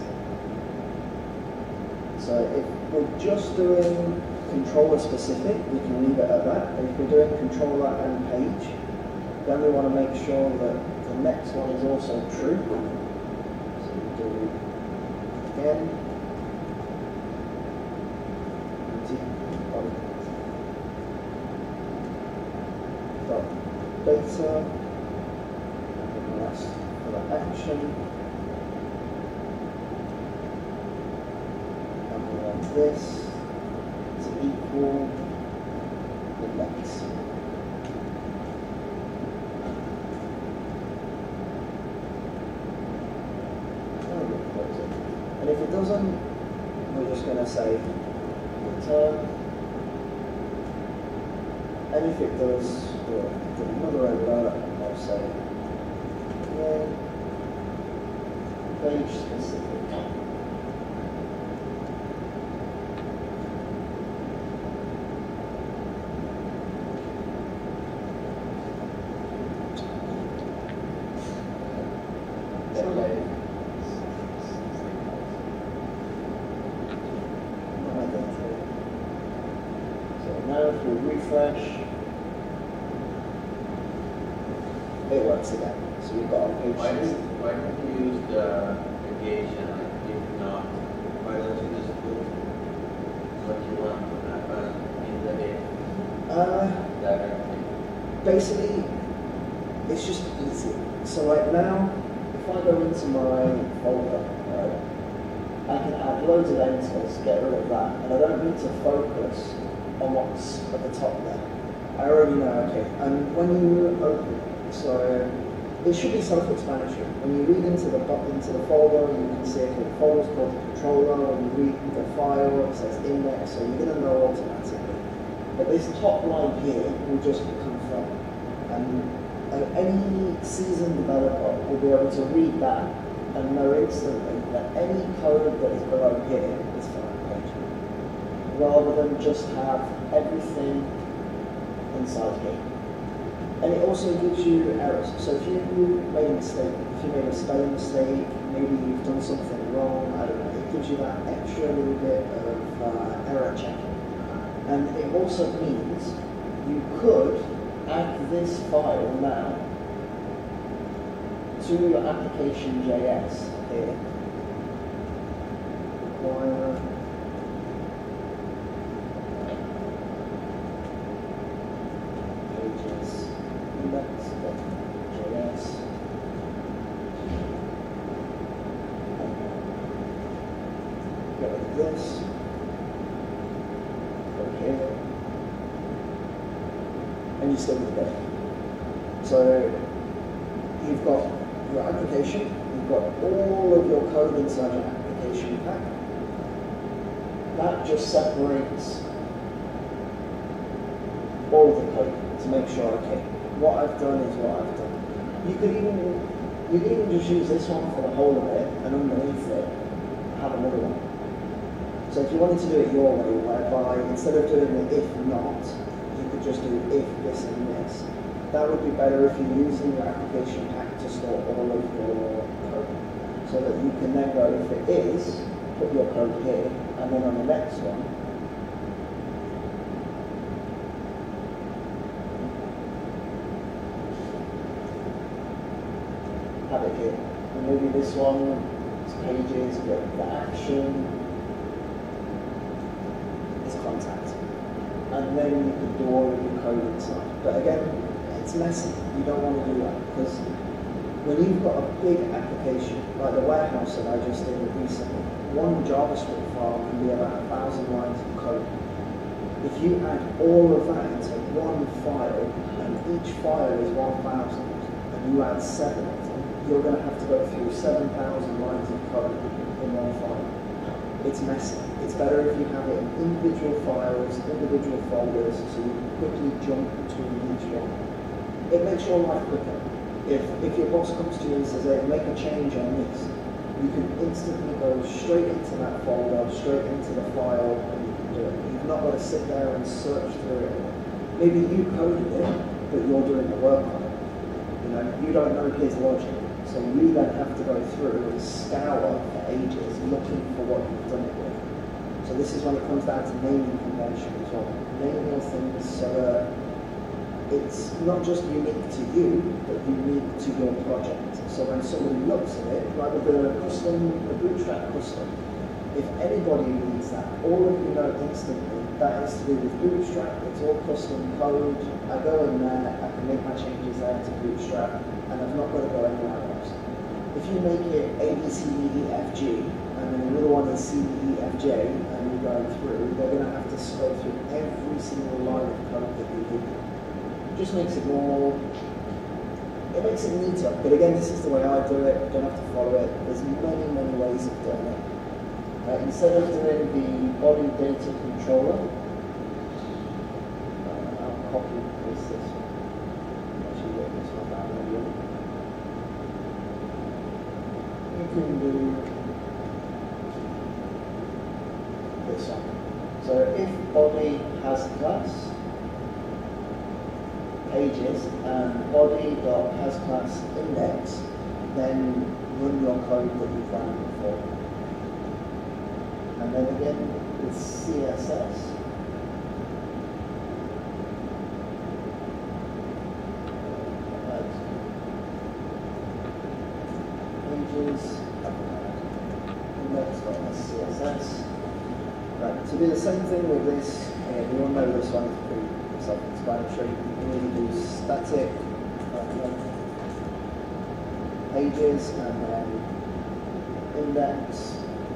S3: So if we're just doing controller specific, we can leave it at that. If we're doing controller and page, then we want to make sure that the next one is also true. So we do again. Data, and that's for the action. And we want this to equal the next. And if it doesn't, we're just going to say return. And if it does, we'll do another alert and I'll say page specific. So now if we refresh, it works again. So we've got our page.
S2: Why don't you use the gauge and if not, why don't you just put what you want to happen in the data directly?
S3: Basically, it's just easy. So right now, if I go into my folder, right, I can add loads of enters, get rid of that, and I don't need to focus on what's at the top there. I already know, okay. And when you open, so it should be self-explanatory. When you read into the folder, you can see okay, the folder's called the controller. When you read the file, it says index, so you're going to know automatically. But this top line here will just confirm. And any seasoned developer will be able to read that and know instantly that any code that is below here is for that page, rather than just have everything inside here. And it also gives you errors. So if you made a mistake, if you made a spelling mistake, maybe you've done something wrong, I don't know, it gives you that extra little bit of error checking. And it also means you could add this file now to your application.js here. Pages index.js. Get rid of this. Okay. And you still get it. So you've got your application, you've got all of your code inside your application pack. That just separates all the code to make sure, okay, what I've done is what I've done. You could even just use this one for the whole of it, and underneath it, have another one. So if you wanted to do it your way, whereby instead of doing the if not, you could just do if this and this. That would be better if you're using your application pack to store all of your code. So that you can then go, if it is, put your code here, and then on the next one, have it here. And maybe this one is pages, but the action is contact. And then you could do all of your code inside. But again, it's messy. You don't want to do that because when you've got a big application, like the warehouse that I just did recently, one JavaScript file can be about 1,000 lines of code. If you add all of that into one file, and each file is 1,000, and you add 7 of them, you're going to have to go through 7,000 lines of code in one file. It's messy. It's better if you have it in individual files, individual folders, so you can quickly jump between each one. it makes your life quicker. If your boss comes to you and says, hey, make a change on this, you can instantly go straight into that folder, straight into the file, and you can do it. You've not got to sit there and search through it. Maybe you coded it, but you're doing the work on it. You know, you don't know his logic. So you then have to go through and scour for ages looking for what you've done it with. So this is when it comes down to naming convention as well. Naming your things so that it's not just unique to you, but unique to your project. So when somebody looks at it, like with the Bootstrap custom, if anybody reads that, all of you know instantly that is to do with Bootstrap. It's all custom code. I go in there, I can make my changes there to Bootstrap, and I've not got to go anywhere else. If you make it A, B, C, D, E, F, G, and then another one is C, D, E, F, J, and you're going through, they're going to have to go through every single line of code that you do. It just makes it more, it makes it neater. But again, this is the way I do it. You don't have to follow it. There's many, many ways of doing it. Instead of doing the body data controller, I'll copy and paste this one. Actually, yeah, this one down here. You can do this one. So if body has class, pages, and body.hasClass index, then run your code that you've run before. And then again with CSS, pages, index.CSS. Right, to do the same thing with this, we all know this one is pretty self-explanatory. You can really do static pages and then index.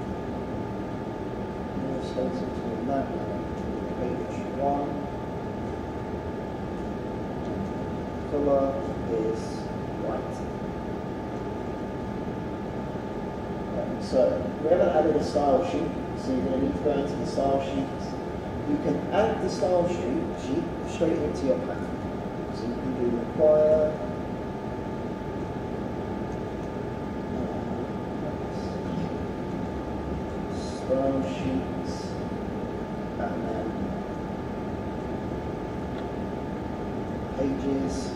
S3: Space between that and page 1. Color is white. So we haven't added a style sheet, so you're going to need to go into the style sheets. You can add the style sheet straight into your pattern. So you can do require style sheets, and then pages,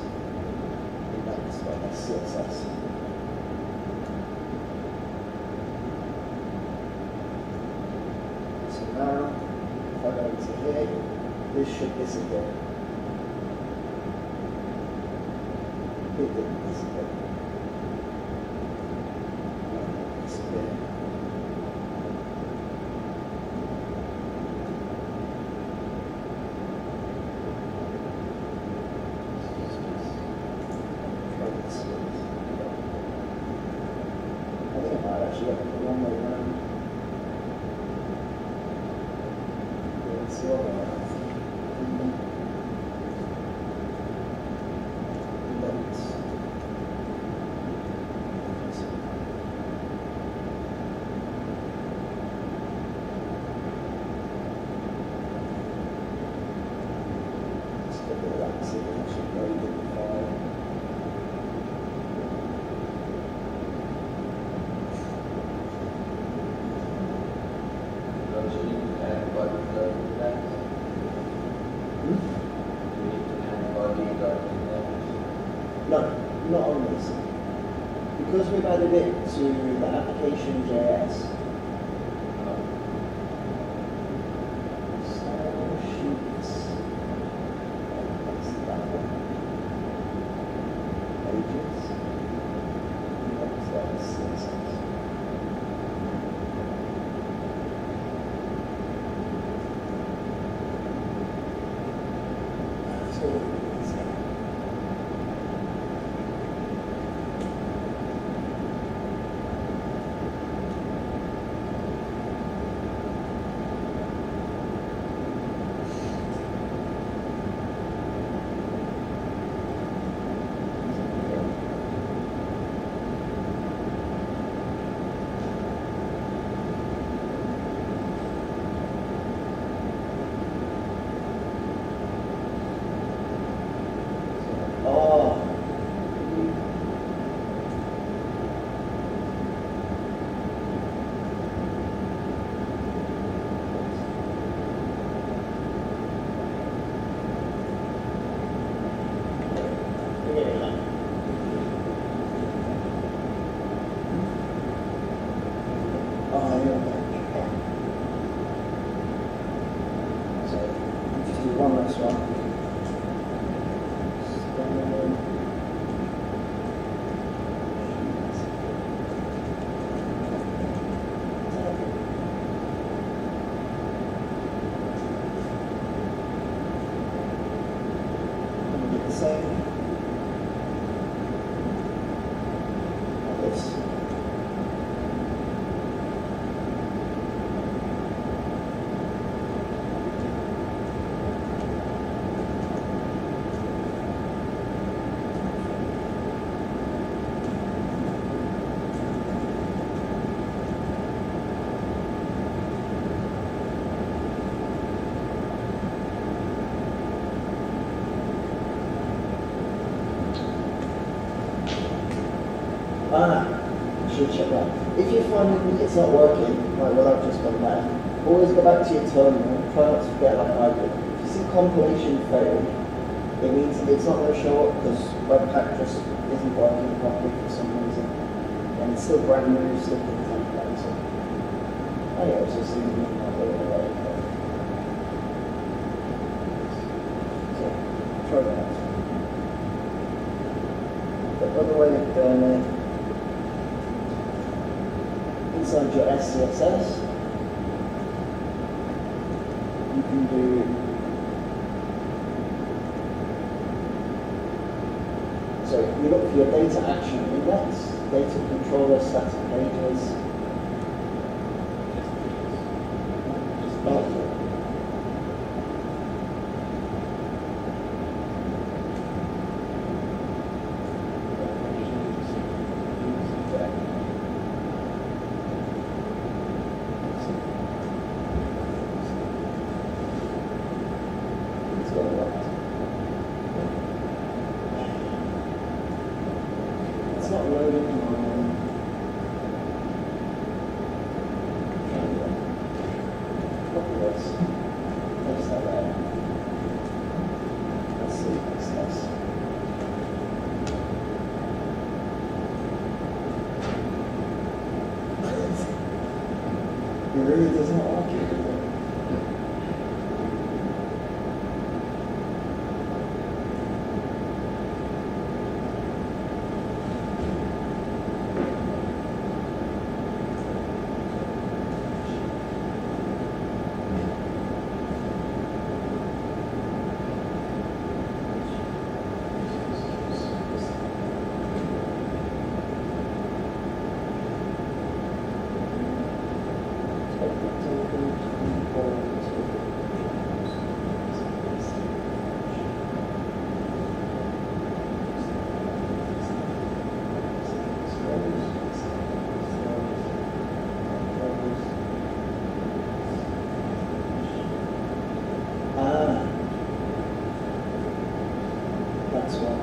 S3: index.CSS. So now, if I go into here, this should disappear. It didn't disappear. Disappear. Actually, I think the wrong way around. Let's see what let's get rid of that, see if it actually loaded the file. No, not on this. Because we've added it to the application.js, style sheets, that's that one, pages, that's CSS. one last one. Same. Like this. I should check that. If you're finding it's not working, like what I've just done there, always go back to your terminal, try not to forget like I did. If you see compilation failed, it means it's not going to show up because webpack just isn't working properly for some reason. And it's still brand new, still in the template. So I also see so try that. The other way of doing it, inside your SCSS, you can do so you look for your data action index, data controller, static pages. It's not loading on. Copy this. Paste that there. Let's see what's this. It really does not like it, does it? That's why.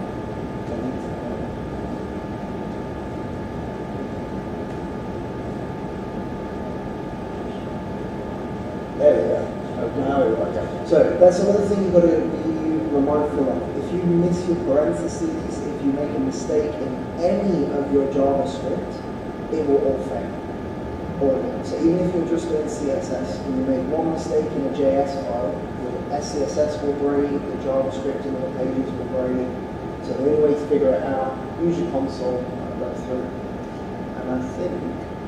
S3: There we go. Now we go. So that's another thing you've got to be mindful of. If you miss your parentheses, if you make a mistake in any of your JavaScript, it will all fail. All of it. So even if you're just doing CSS and you make one mistake in a JS file, the SCSS will break, the JavaScript in the pages will break. So the only way to figure it out, use your console and go through. And I think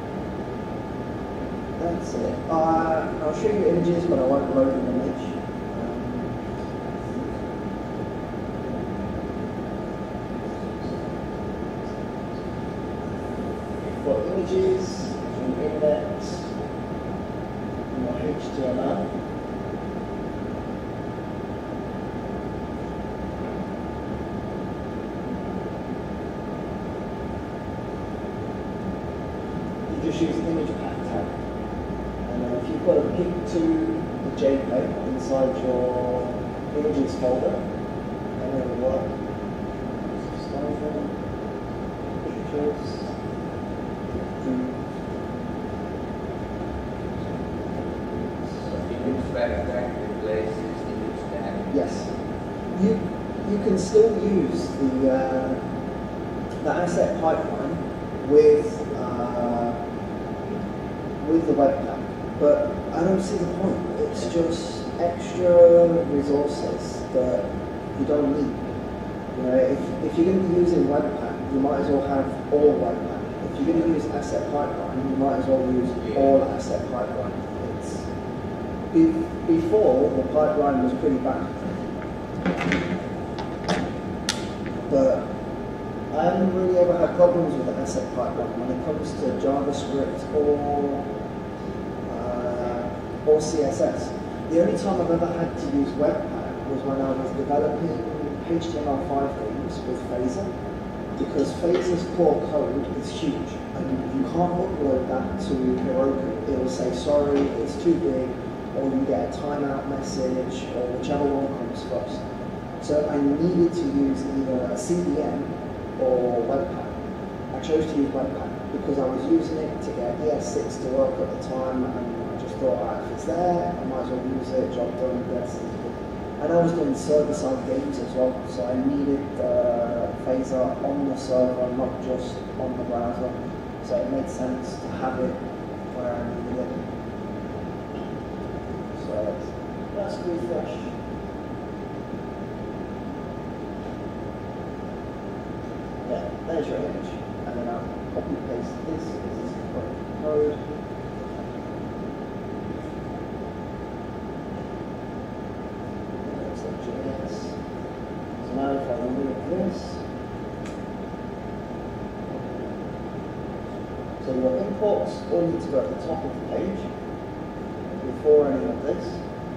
S3: that's it. I'll show you images, but I won't load an image. For images, you index your HTML. You just use image pack tag. And then if you've got a pick to the JPEG inside your images folder, then it will work. Style, pictures. Yes, you can still use the asset pipeline with the webpack, but I don't see the point. It's just extra resources that you don't need. You know, if you're going to be using webpack, you might as well have all webpack. If you're going to use asset pipeline, you might as well use all asset pipeline. Before, the pipeline was pretty bad. But I haven't really ever had problems with the asset pipeline when it comes to JavaScript or CSS. The only time I've ever had to use webpack was when I was developing HTML5 themes with Phaser, because Phaser's core code is huge, and you can't upload that to Heroku. It will say, sorry, it's too big, or you get a timeout message, or whichever one comes first. So I needed to use either a CDN or Webpack. I chose to use Webpack because I was using it to get ES6 to work at the time, and I just thought, if it's there, I might as well use it, job done, that's it. And I was doing server-side games as well, so I needed Phaser on the server, not just on the browser. So it made sense to have it where I needed it. So let's refresh. Yeah, there's your image. And then I'll copy paste this because this is code. There's the JS. So now if I remove this, so your imports all need to go at the top of the page before any of this.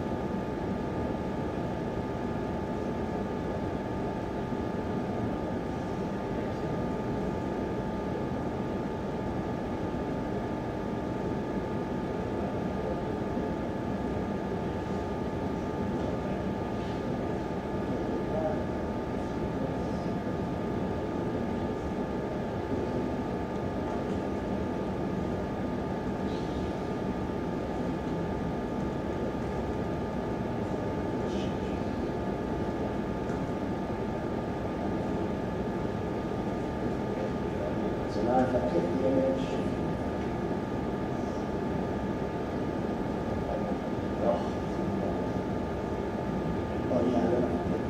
S3: Now if I click the image, oh yeah, I don't have to click.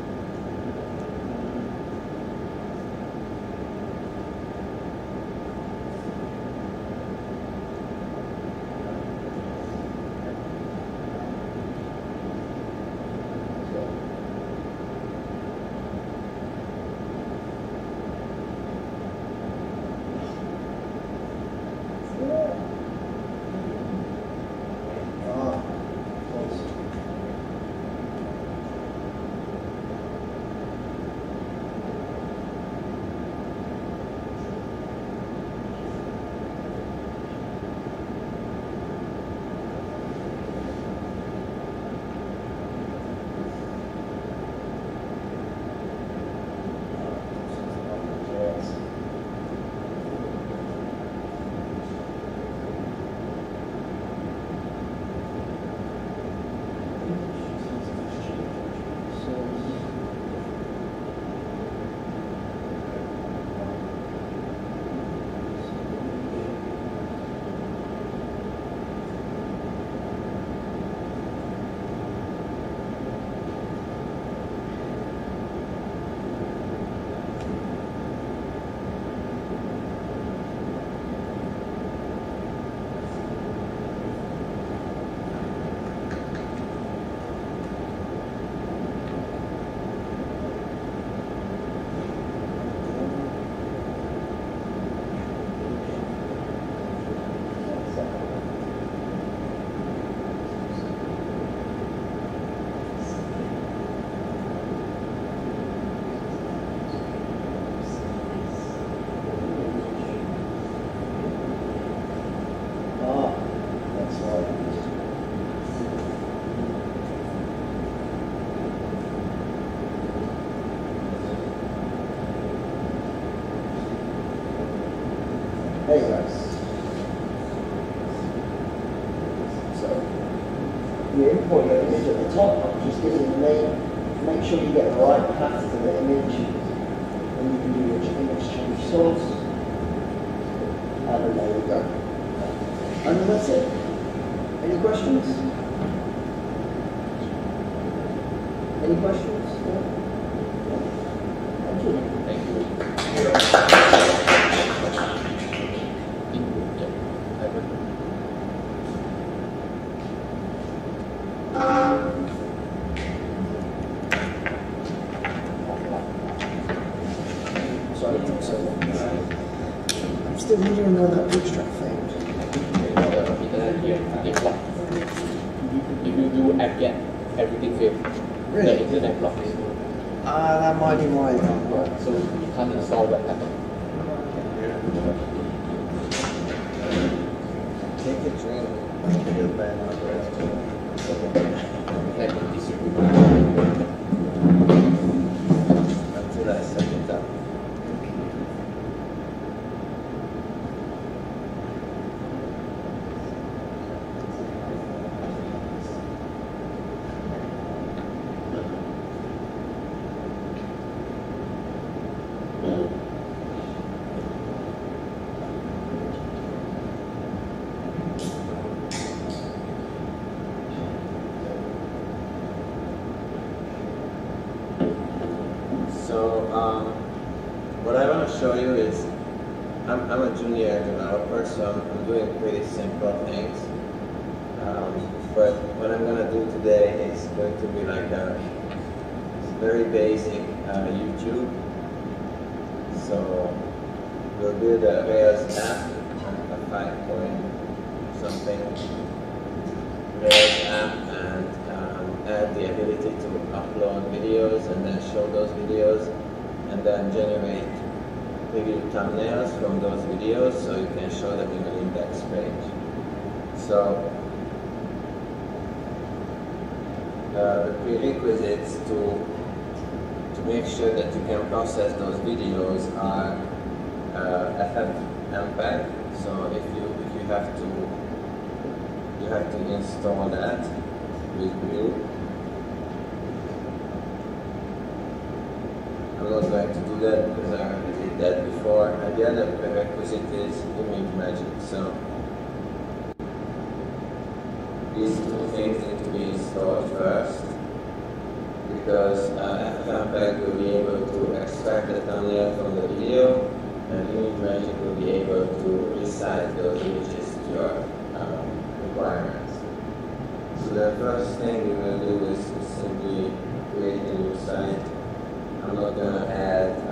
S3: There you go. So you import your image at the top, just give it a name, make sure you get the right path to the image, and you can do your image change source, and then there you go. And that's it. Any questions? Any questions? Thank you.
S1: Thank you.
S3: Sorry, it took so long. I'm still wondering why that bootstrap failed.
S1: Internet here, they block. If you do apt-get, everything fails.
S3: Really?
S1: The internet blocks.
S3: That might be why it doesn't work.
S1: So you can't install webpack.
S3: Take a drink. Feel bad now,
S1: Let me distribute.
S2: Until I set it up. So what I want to show you is I'm a junior developer, so I'm doing pretty simple things. But what I'm going to do today is going to be like a very basic YouTube. So we'll build a Rails app, a 5 point something Rails app, and add the ability to upload videos and then show those videos, and then generate preview thumbnails from those videos so you can show them in an index page. So the prerequisites to make sure that you can process those videos are FFmpeg. So if you have to install that with build. I'm not going to do that because I already did that before. And the other prerequisite is ImageMagick. So these two things need to be installed first, because FFmpeg will be able to extract the thumbnail from the video, and ImageMagick will be able to resize those images to your requirements. So the first thing we will do is simply create a new site. I'm not going to add a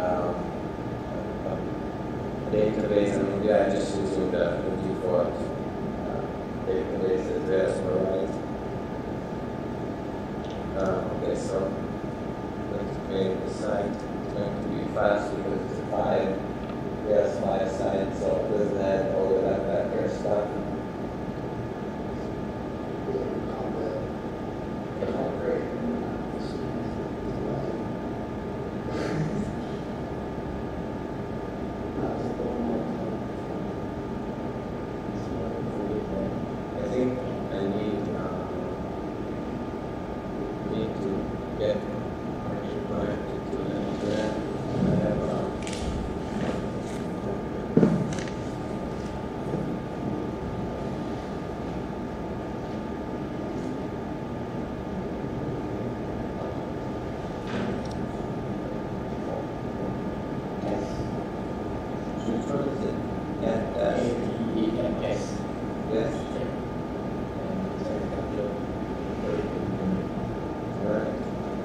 S2: database. I'm just using the default database address, right? Okay, so I'm going to create the site. It's going to be fast because it's a 5.my site, so it doesn't add all the webpacker stuff. I think I need to get connected to the internet. I have yes. Right.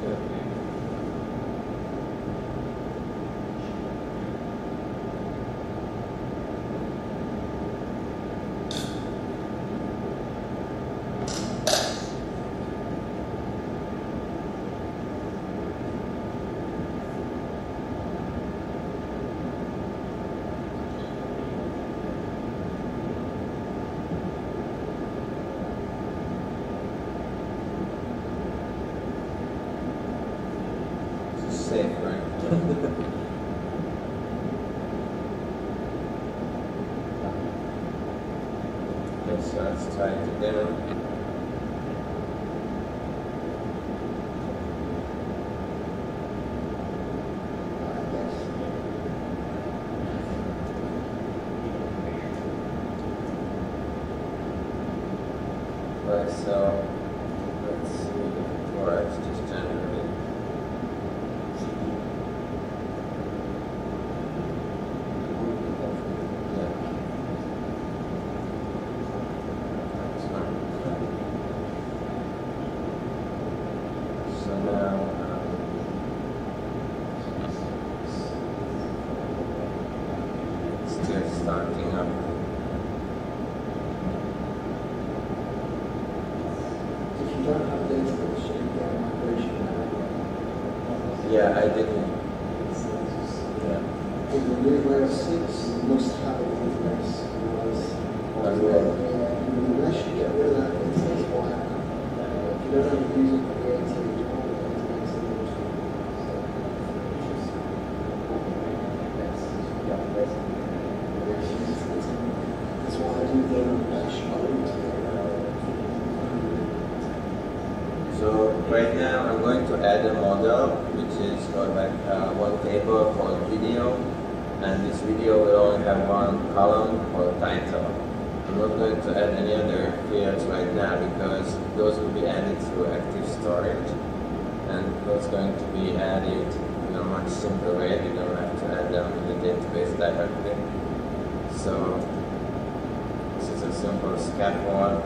S2: Safe, right? Okay, so let's try it again. Right, so let's see if it works just generally. now still starting up.
S4: If you don't have database, you can get a migration now.
S2: Yeah, I didn't. Yeah.
S4: In the new Rails 6, you must have a database. Unless you get rid of that database, what happens? If you don't have a user created, you don't have a database. That's why I do the dash.
S2: So right now I'm going to add a model which is called like one table called video, and this video will only have one column or title. I'm not going to add any other fields right now because those will be added through ActiveStorage, and those going to be added in a much simpler way. You don't have to add them in the database directly. So this is a simple scaffold.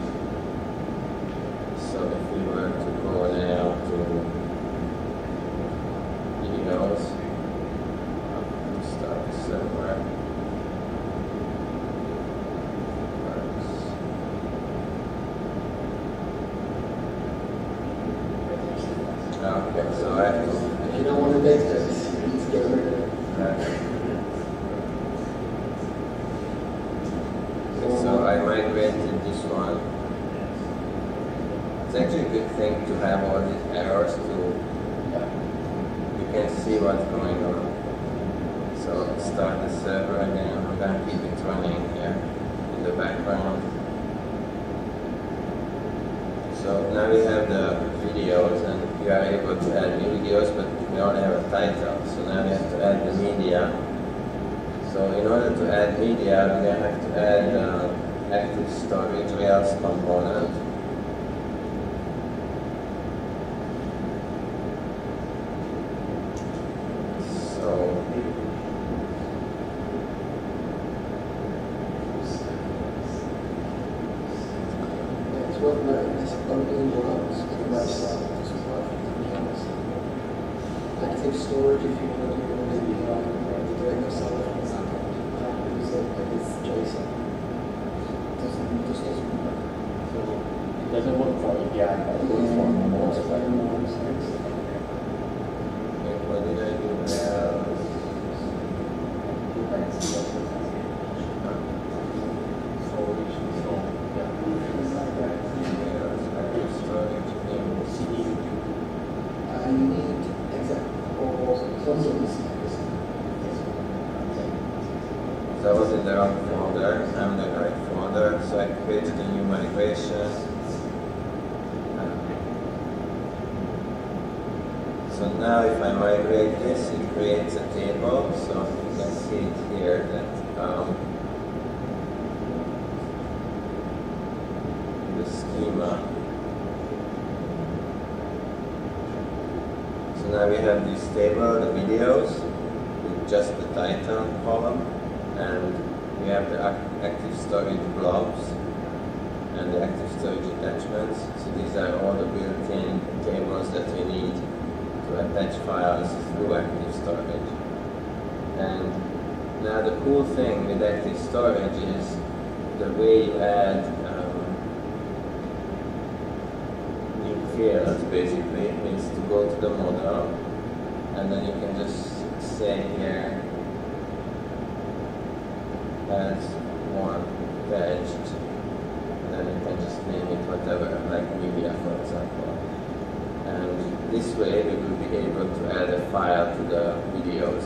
S2: So if we were to go now to videos, start the server. Okay, so I have to.
S4: If you don't want a database, you need to get rid of it.
S2: So I migrated this one. It's actually a good thing to have all these errors too. You can see what's going on. So start the server again. I'm going to keep it running here in the background. So now we have the videos, and we are able to add new videos, but we only have a title. So now we have to add the media. So in order to add media, we have to add ActiveStorage Rails component.
S4: ActiveStorage, if you want to do it in the doing yourself, use it if it's JSON. Just doesn't work.
S1: So it doesn't work for API, but it works for normal website.
S2: What did I do now?
S4: You need
S2: So I was in the wrong folder, I'm in the right folder, so I created a new migration. So now if I migrate this, it creates a table, so you can see it here that the schema. So now we have this table, the videos, with just the title column, and we have the ActiveStorage blobs and the ActiveStorage attachments. So these are all the built-in tables that we need to attach files through ActiveStorage. And now the cool thing with ActiveStorage is the way you add new fields basically is to go to the model, and then you can just say here as one patched, and then you can just name it whatever, like media for example. And this way we will be able to add a file to the videos.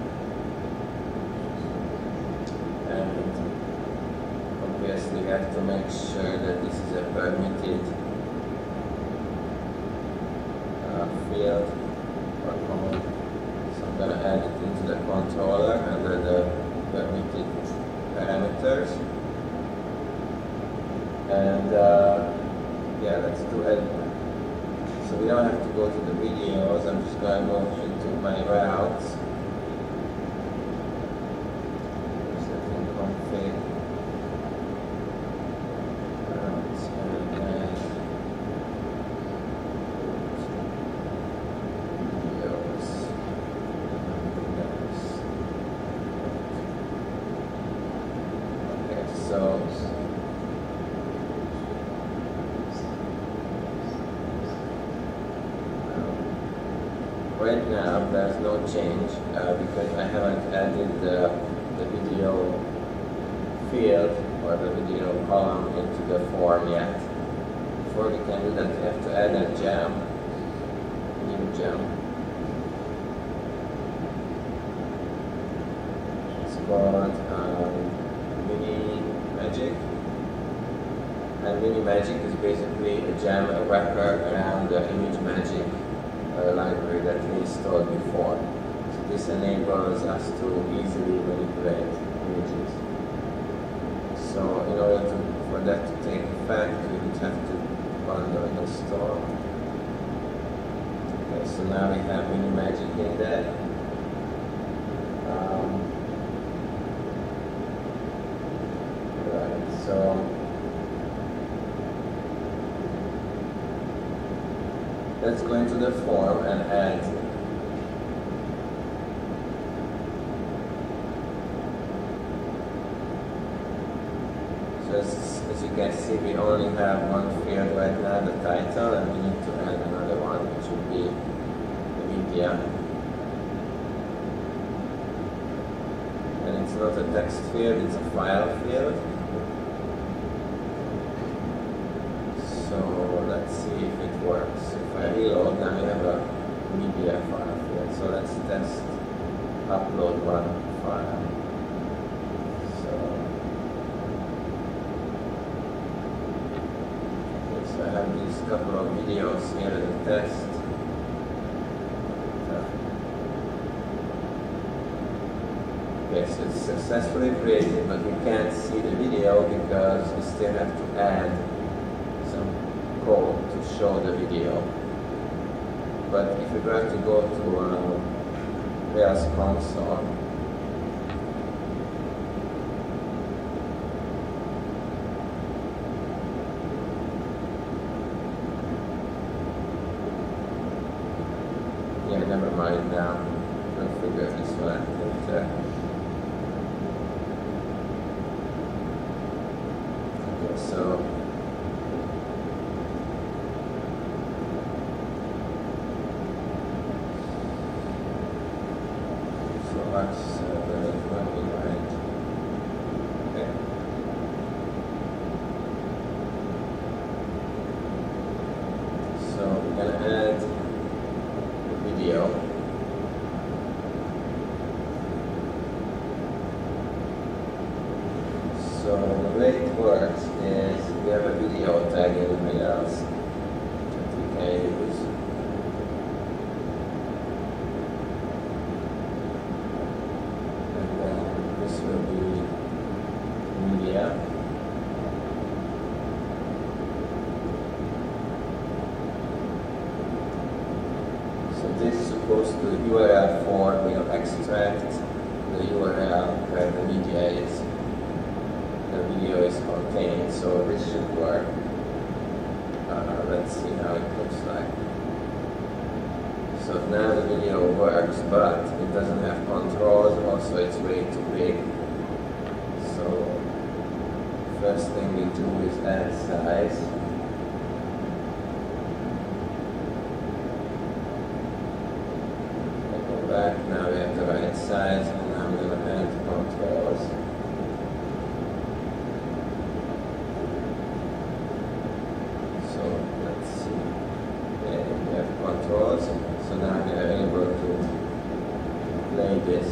S2: And obviously we have to make sure that this is a permitted field or command. So I'm going to add it into the controller under the permitted parameters. And yeah, let's do it. So we don't have to go to the videos. I'm just going to go into my routes. Setting config. Routes and right now there's no change because I haven't added the video field or the video column into the form yet. Before we can do that, we have to add a gem, new gem. It's called Mini Magic. And Mini Magic is basically a gem, a wrapper around the ImageMagick library that we installed before. So this enables us to easily manipulate images. So in order for that to take effect, we would have to bundle and install. Okay, so now we have ImageMagick in there. Right, so let's go into the form and add so as you can see, we only have one field right now, the title, and we need to add another one, which would be the media. And it's not a text field, it's a file field. So let's see if it works. If I reload, now we have a media file field. So let's test upload one file. So I have these couple of videos here to test. Okay, so it's successfully created, but we can't see the video because we still have to add some code to show the video. But if we were to go to Rails console, yeah, never mind now. We'll figure this one out later. Okay, so that's working right. Okay. So we're gonna add the video. So the way it works is we have a video tag in Rails that we can use. And then this will be media. So this is supposed to URL form will extract the URL where the media is. The video is contained, so this should work. Let's see how it looks like. So now the video works, but it doesn't have controls, also it's way too big. So first thing we do is add size. I go back, now we have the right size, and I'm going to add controls. Controls, so now we are able to play this.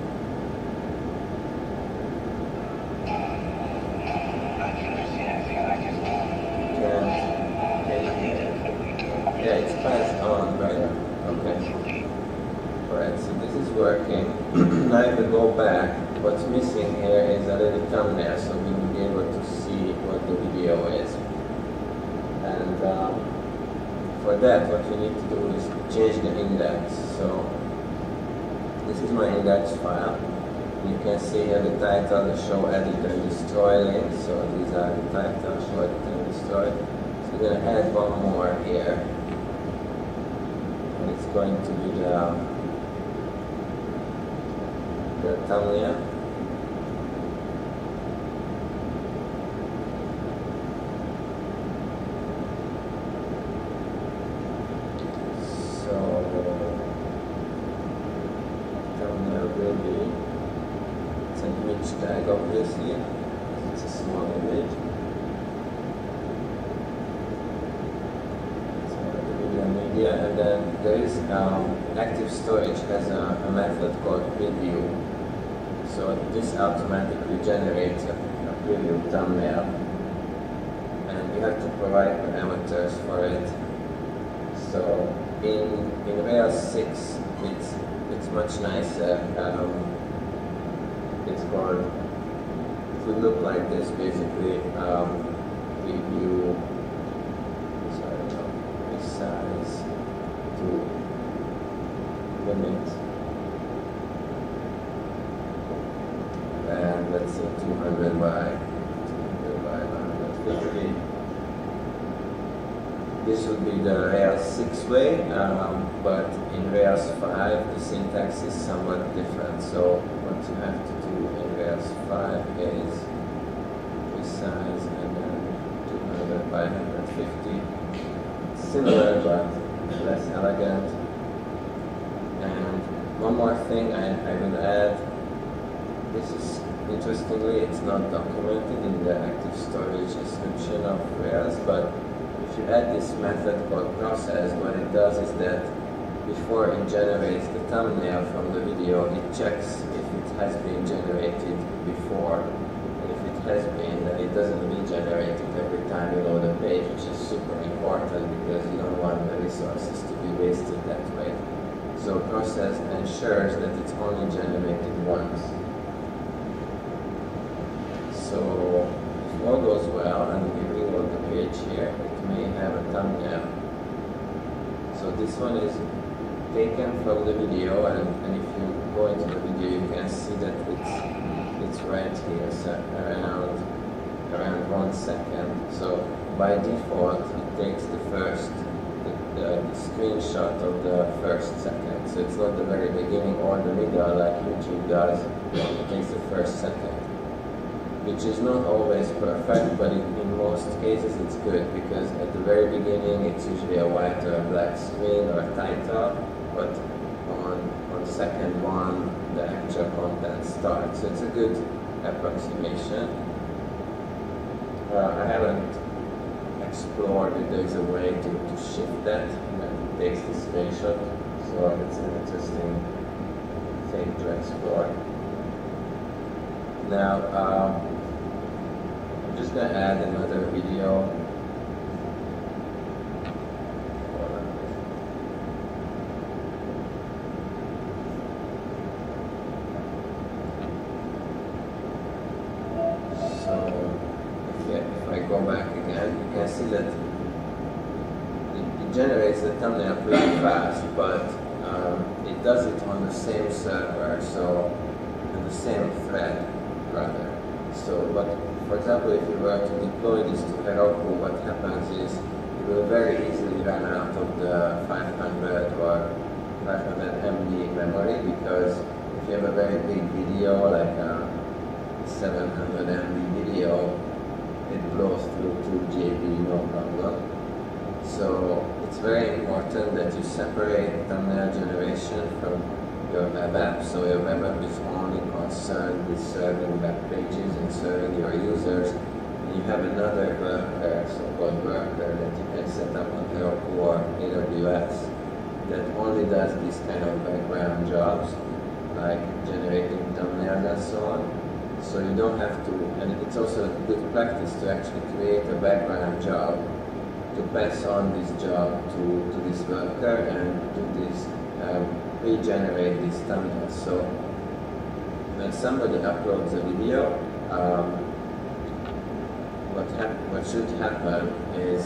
S2: Yeah, it's passed on, right? Okay. Alright, so this is working. Now if we go back, what's missing here is a little thumbnail, so we will be able to see what the video is. And for that, what we need to do is change the index. So this is my index file. You can see here the title, the show edit and destroy link. So these are the title, show edit and destroy. So we're going to add one more here. And it's going to be the thumbnail. will be, it's an image tag obviously, it's a small image. Media, and then there is ActiveStorage has a method called preview. So this automatically generates a preview thumbnail, and you have to provide parameters for it. So in Rails 6, it's much nicer. It's called, it would look like this basically. Preview. Size to limit, and let's say 200 by 150. This would be the Rails 6 way, but in Rails 5 the syntax is somewhat different. So what you have to do in Rails 5 is resize and then 200 by 150. Similar but less elegant. And one more thing I will add, this is, interestingly, it's not documented in the ActiveStorage description of Rails, but if you add this method called process, what it does is that before it generates the thumbnail from the video, it checks if it has been generated before. Has been, then it doesn't regenerate it every time you load a page, which is super important because you don't want the resources to be wasted that way. So process ensures that it's only generated once. So if all goes well and we reload the page here, it may have a thumbnail. So this one is taken from the video, and if you go into the video you can see that it's right here, so around 1 second. So by default, it takes the screenshot of the first second. So it's not the very beginning or the middle like YouTube does. It takes the first second, which is not always perfect, but in most cases it's good, because at the very beginning it's usually a white or a black screen or a title, but on second one the actual content starts. So it's a good approximation. I haven't explored if there's a way to shift that when it takes the screenshot, so it's an interesting thing to explore. Now, I'm just going to add another video. Go back again, you can see that it generates the thumbnail pretty fast, but it does it on the same server, so in the same thread rather. So, but for example, if you were to deploy this to Heroku, what happens is you will very easily run out of the 500 or 500 MB memory, because if you have a very big video, like a 700 MB video, it blows through 2 GB, no problem. So it's very important that you separate thumbnail generation from your web app. So your web app is only concerned with serving web pages and serving your users. And you have another worker, so-called worker, that you can set up on Heroku or AWS that only does these kind of background jobs, like generating thumbnails and so on. So you don't have to, and it's also a good practice to actually create a background job to pass on this job to this worker and do this, regenerate these thumbnails. So when somebody uploads a video, what should happen is,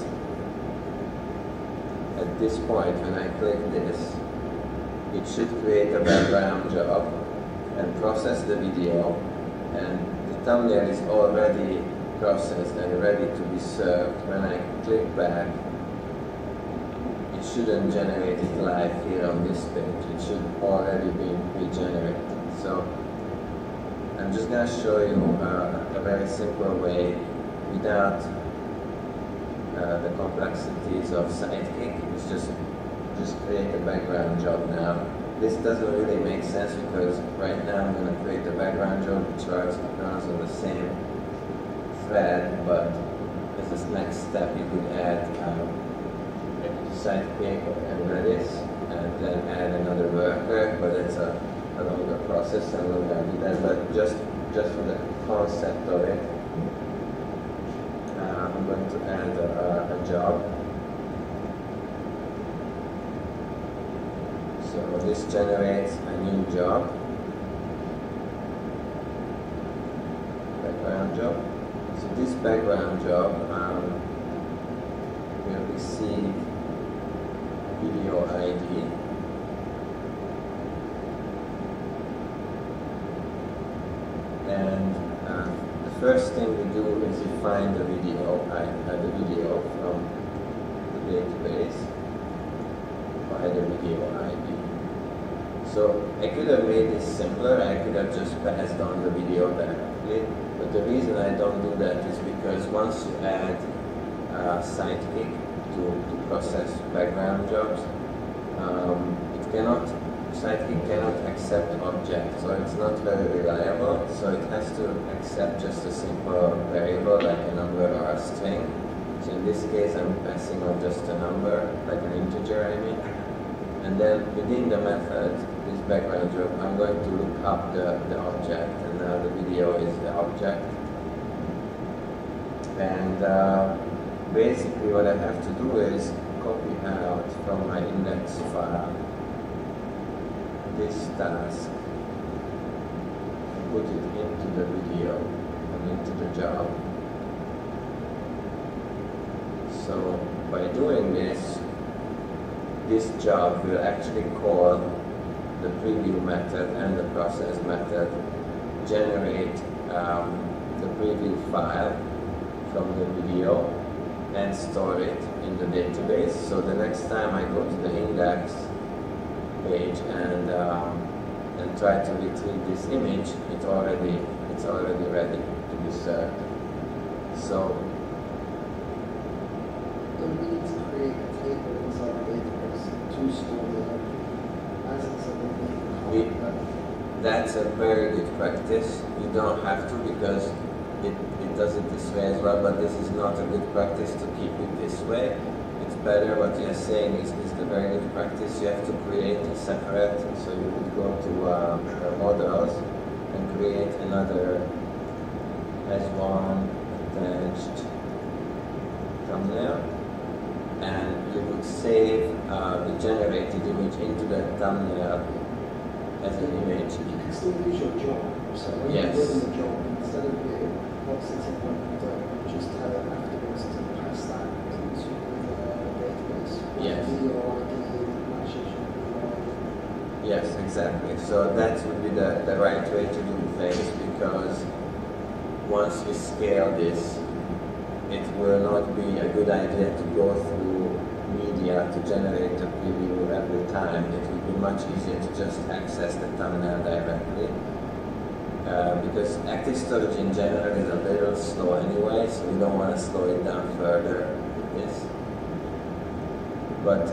S2: at this point when I click this, it should create a background job and process the video, and the thumbnail is already processed and ready to be served. When I click back, it shouldn't generate it live here on this page. It should already be regenerated. So I'm just going to show you a very simple way without the complexities of Sidekick. It's just create a background job now. this doesn't really make sense because right now I'm going to create a background job which runs on the same thread, but as this next step you could add sidekick and Redis and then add another worker, but it's a longer process. I'm not going to do that, but just for the concept of it, I'm going to add a job. So this generates a new job, background job. So this background job will receive video ID. And the first thing we do is we find the video from the database by the video ID. So I could have made this simpler. I could have just passed on the video directly. But the reason I don't do that is because once you add sidekick to process background jobs, sidekick cannot accept objects, so it's not very reliable. So it has to accept just a simple variable like a number or a string. So in this case, I'm passing on just a number, like an integer, I mean. And then within the method, this background job, I'm going to look up the object, and now the video is the object. And basically what I have to do is copy out from my index file this task, put it into the video and into the job. So by doing this job will actually call the preview method and the process method, generate the preview file from the video and store it in the database. So the next time I go to the index page and try to retrieve this image, it's already ready to be served. So
S4: don't we need to create a table inside our database to store the as it's a
S2: that's a very good practice. You don't have to because it does it this way as well, but this is not a good practice to keep it this way. It's better, what you're saying is the very good practice. You have to create a separate, so you would go to models and create another S1 attached thumbnail, and you would save the generated image into the thumbnail as an image.
S4: You can still use your job. So when
S2: Yes.
S4: you're doing the job, instead of it what's it in one you just tell it afterwards to pass that into the database.
S2: Yes.
S4: Video ID matches your video ID.
S2: Yes, exactly. So that would be the right way to do things, because once you scale this, it will not be a good idea to go through media to generate a preview every time. It would be much easier to just access the thumbnail directly. Because ActiveStorage in general is a little slow anyway, so we don't want to slow it down further with this. But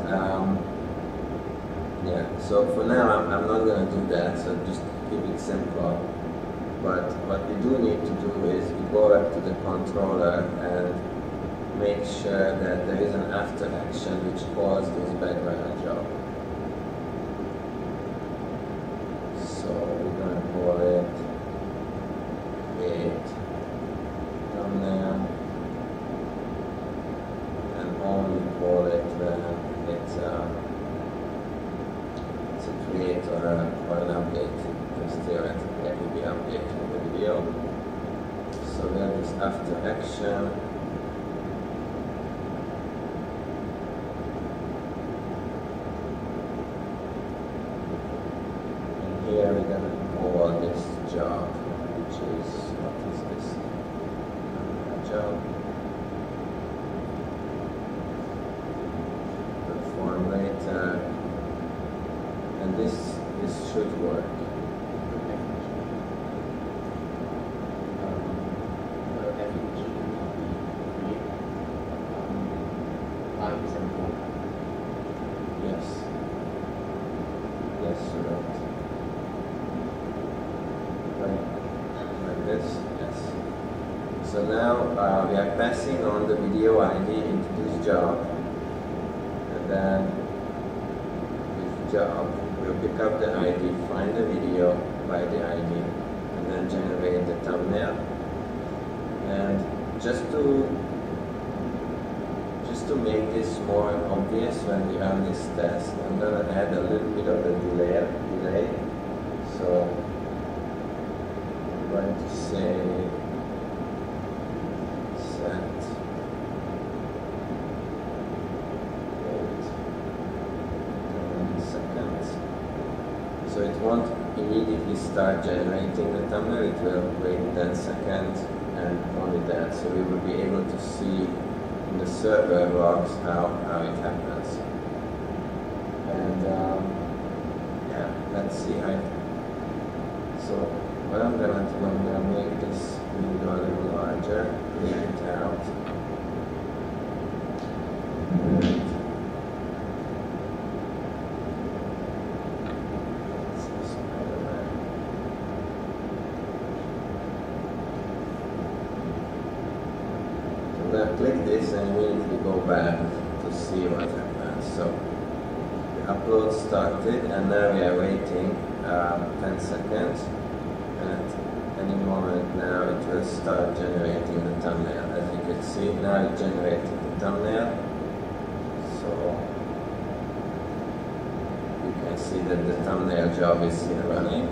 S2: yeah, so for now I'm not going to do that, so just keep it simple. But what we do need to do is we go up to the controller and make sure that there is an after action which calls this background job. So we're going to call it create thumbnail, and only call it when it's a create or an update, because theoretically it will be updating the video. So then this after action, and here we're going to call this job, which is, what is this? Job. Perform later. And this should work. Yes. Yes, so So now we are passing on the video ID into this job, and then this job will pick up the ID, find the video by the ID, and then generate the thumbnail. And just to make this more obvious when we run this test, I'm gonna add a little bit of the delay. So I'm going to say set 10 seconds. So it won't immediately start generating the thumbnail, it will wait 10 seconds and only then. So we will be able to see in the server logs how it happens. And yeah, let's see how it. So what I'm gonna do, I'm gonna make this window a little larger, clear it out. I'm going to click this and immediately go back to see what happens. So the upload started and now we are waiting 10 seconds, and at any moment now it will start generating the thumbnail. As you can see, now it generated the thumbnail. So you can see that the thumbnail job is here running.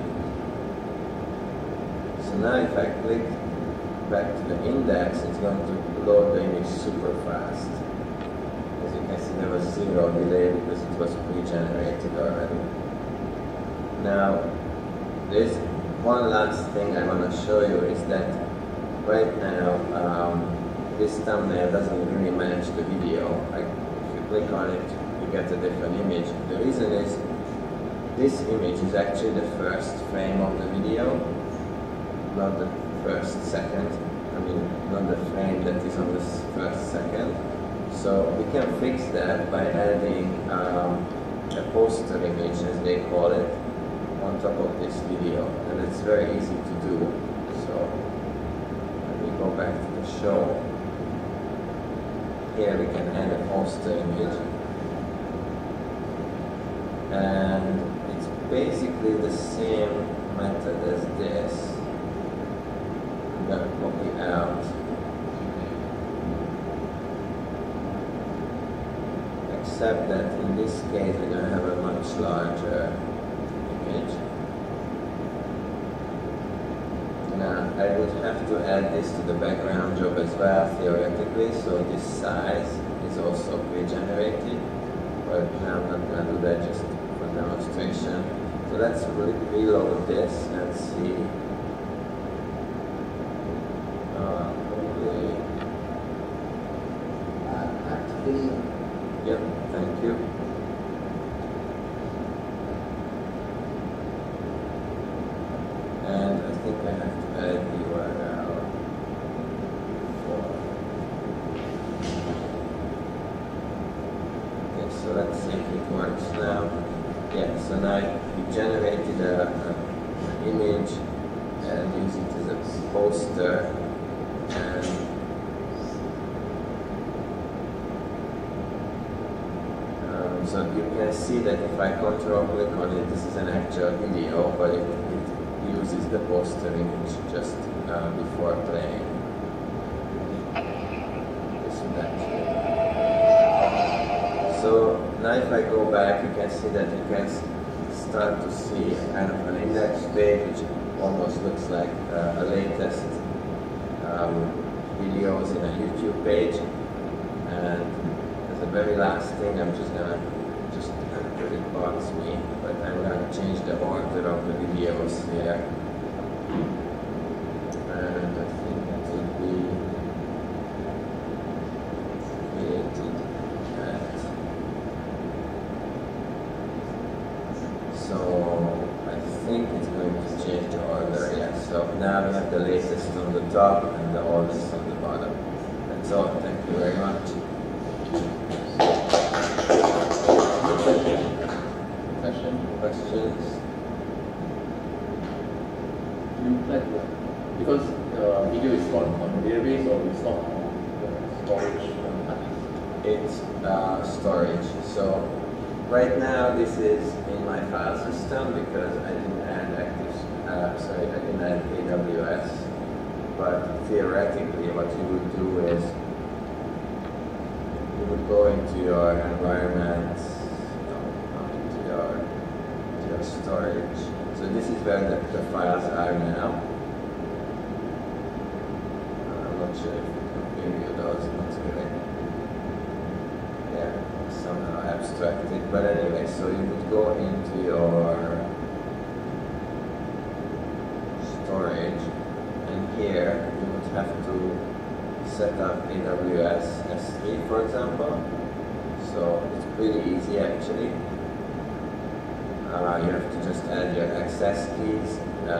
S2: So now if I click back to the index, it's going to load the image super fast. As you can see, there was zero delay because it was pre-generated already. Now, there's one last thing I want to show you is that right now this thumbnail doesn't really match the video. Like, if you click on it, you get a different image. The reason is this image is actually the first frame of the video, not the first second. I mean, not the frame that is on the first second. So we can fix that by adding a poster image, as they call it, on top of this video, and it's very easy to do. So let me go back to the show. Here we can add a poster image, and it's basically the same method as this. I'm going to copy out, except that in this case we're going to have a much larger image. Now I would have to add this to the background job as well, theoretically, so this size is also pre-generated, but now I'm not going to do that, just for demonstration. So let's reload this and see. Yep, thank you. And I think I have to add the URL for. Okay, so let's see if it works now. Yeah, so now we generated an image and use it as a poster, and so you can see that if I control click on it, this is an actual video, but it uses the poster image just before playing. This would actually. So now if I go back, you can see that you can start to see kind of an index page, which almost looks like a latest videos in a YouTube page. And as a very last thing, I'm just gonna it bugs me, but I'm going to change the order of the videos here, and I think it will be created at. So I think it's going to change the order, yeah. So now we have the latest on the top and the oldest on the bottom. That's all, thank you very much. Questions?
S1: Because the video is stored on the database or it's stored on the storage hard disk?
S2: It's storage. So right now this is in my file system because I didn't add I didn't add AWS. But theoretically, what you would do is you would go into your environment, into your storage. So this is where the files are now. I'm not sure if you can preview those, not really. Yeah, somehow abstracted. But anyway, so you would go into your storage, and here you would have to set up AWS S3, for example. So it's pretty easy actually. You have to just add your access keys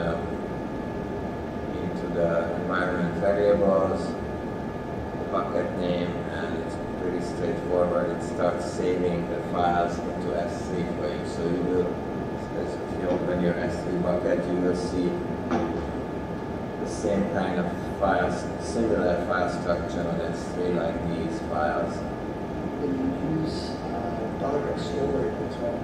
S2: into the environment variables, the bucket name, and it's pretty straightforward. It starts saving the files into S3 for you. So you will, if you open your S3 bucket, you will see the same kind of files, similar file structure on S3 like these files.
S4: When you use direct storage as well,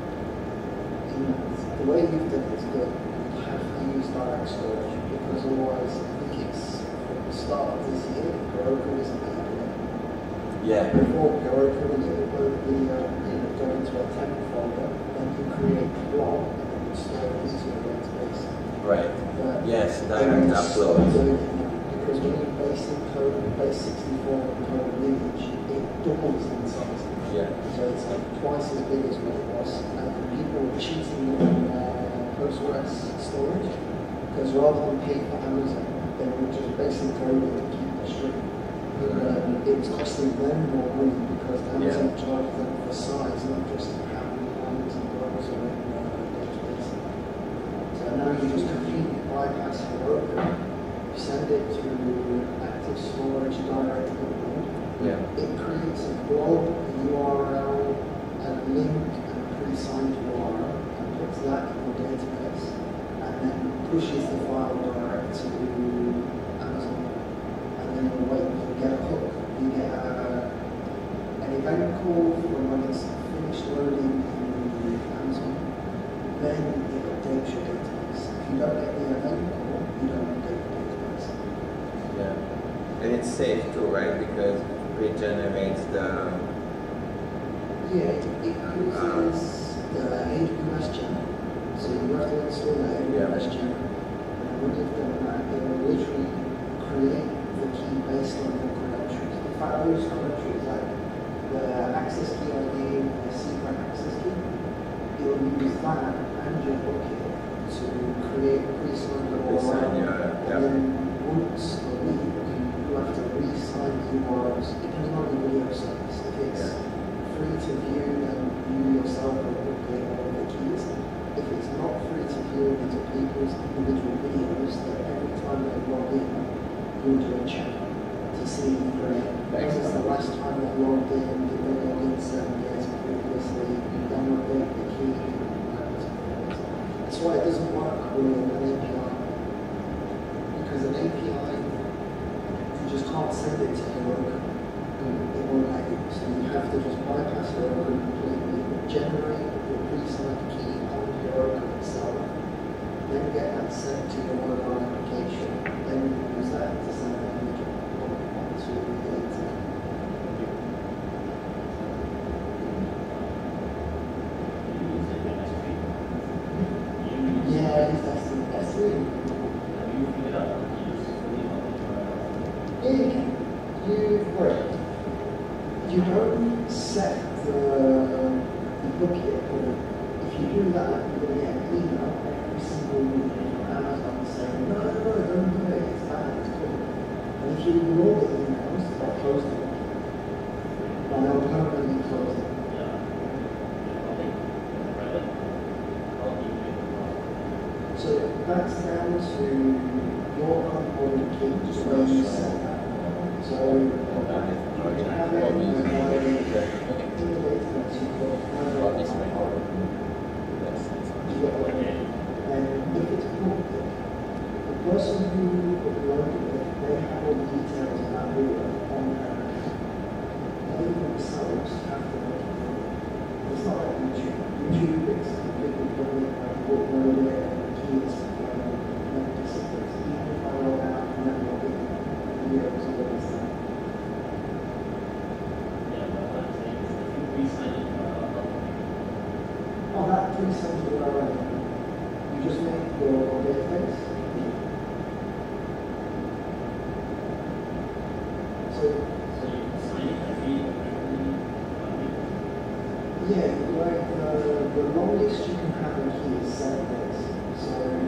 S4: the way you've done it is good. You have to use direct storage because otherwise, I think it's from the start of this year, Heroku isn't able it.
S2: Yeah.
S4: Before Heroku, when you upload the, go into a temp folder, then you create a blob and then you store it into a database.
S2: Right.
S4: But
S2: Yes, direct upload.
S4: Because when you base encode, base 64 encode an image, it doubles in size.
S2: Yeah.
S4: So it's like twice as big as what it was. And people were cheating on Postgres storage because rather than pay for Amazon, they would just base encode it and keep the string. It was costing them more money because Amazon charged them for size, not just how many lines and rows are in the database. So now you just completely bypass Heroku, you send it to ActiveStorage direct upload.
S2: Yeah.
S4: It creates a blog, a URL, a link, and a pre-signed URL, and puts that in the database, and then pushes the file direct to Amazon. And then you wait, you get a hook, you get an event call for when it's finished loading in Amazon, then it updates your database. If you don't get the event call, you don't update the database.
S2: Yeah. And it's safe too, right? Because it regenerates the...
S4: Yeah, it uses the AWS channel. So you have to install the AWS channel. And when you've done that, it will literally create the key based on your credentials. In fact, those credentials, like the access key ID, the secret access key, it will use that and your bucket to create a pre-signed URL. And then once a week, you have to re-sign the URLs, depending on the video service. If it's free to view, then you yourself will update all the keys. If it's not free to view, it's people's individual videos that every time they log in, you'll do a check to see when is the last time they logged in, did they log in 7 years previously, you then update the key. That's why it doesn't work with an API. Because an API, you just can't send it to Heroku. It won't let you. So you have to just bypass Heroku completely, generate your pre-signed key on Heroku itself, then get that sent to your mobile application, then you use that to send an image onto the internet. Yeah, that's S3. Yeah, you can. You don't set the bucket, but if you do that, you're going to get an email every single week from Amazon saying, no, don't do it, it's bad, it's good. And if you ignore the emails, they'll close them. And they'll permanently close them. So that's down to your component key, just where you set that. So you have it in the and if it's broken, the person who uploaded pretty simple already. You just make your database. Yeah, like the longest you can have in here is 7 days. So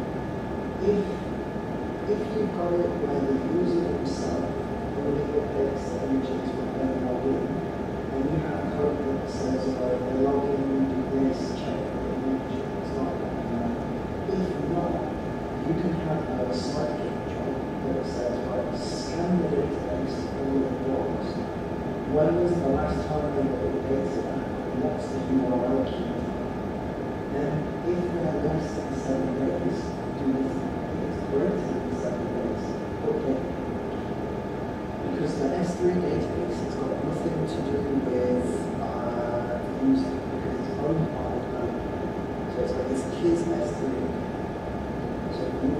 S4: if you've got it where the user himself only updates the images when they log in, and you have code that says they log in, do this, check the image, it's not if not, you can have a sidekick job that says, right, scan the database all the blocks. When was the last time they updated that? What's the URL key? And if they're less than 7 days, do this. If it's greater than 7 days, okay. Because the S3 database has got nothing to do with user, because it's owned by the code. So it's like it's his S3. So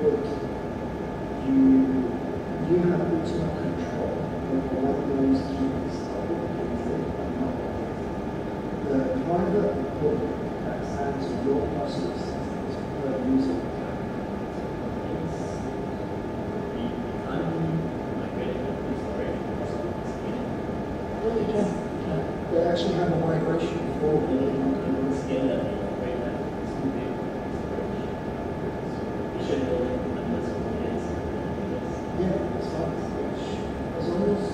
S4: you have ultimate control over when those keys are updated and not updated. The private report that stands for your personal systems per user account. Well, you can. They actually have a migration for yeah, that's fine. As long as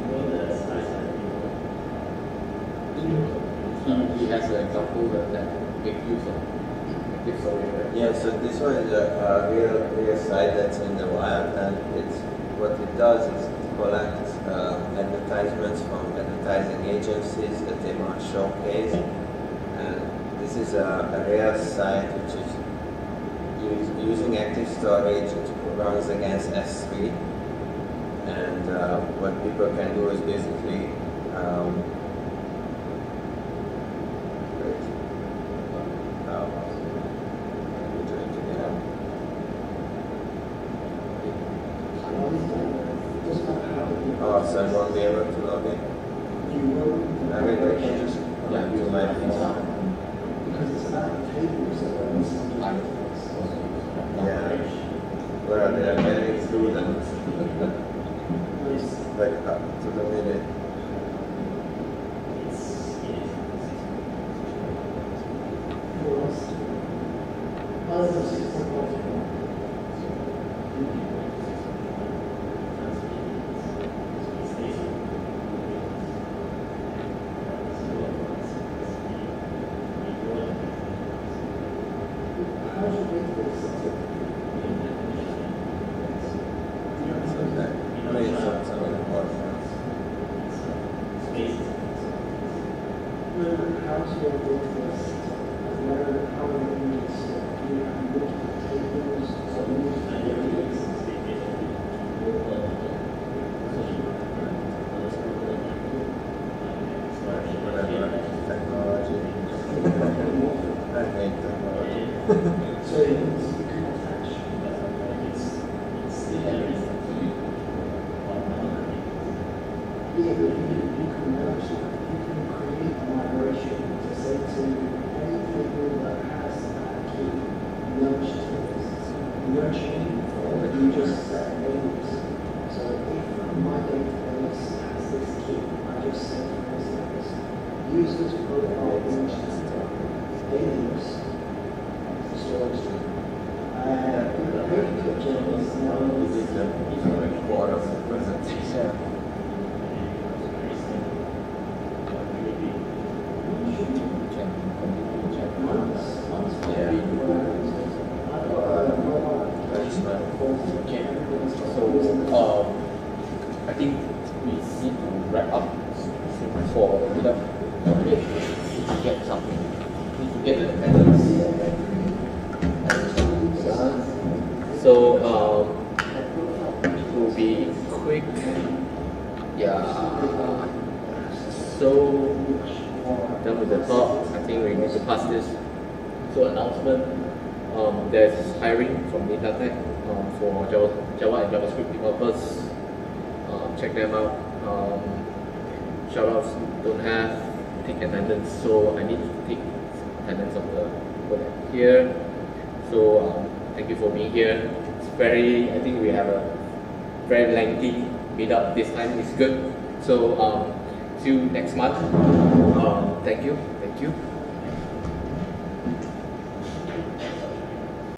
S1: he has an example that make use of ActiveStorage, right?
S2: Yeah, so this one is a real site that's in the wild, and what it does is it collects advertisements from advertising agencies that they want to showcase. And this is a real site which is using ActiveStorage. It runs against S3, and what people can do is basically so I won't be able to log in.
S4: you will,
S2: I mean, like, yeah, you might be.
S4: because it's about tables that are missing.
S2: Yeah. Well, they are getting through them. Like up to the minute. I mean, it's something important.
S4: How's your database? Where, how are the images stored? Do you have multiple tables or multiple database?
S2: Whatever. Technology. I hate technology.
S4: So you can attach. Yeah, but you can merge that. You can create a migration to say to any table that has that key, merge to this. Merging, you just set names. So if my database has this key, I just say, for instance, users profile image center, alias, the storage tree. The page picture is now
S2: Part of the presentation.
S1: So, I think we need to wrap up for Meetup. We need to get something. We need to get the attendance. So, it will be quick. Yeah. So, done with the talk. I think we need to pass this. So, announcement. There's hiring from Meetup for Java and JavaScript developers. Check them out. Shoutouts don't have take attendance, so I need to take attendance of the put it here. So thank you for being here. I think we have a very lengthy meetup this time. It's good. So see you next month. Thank you.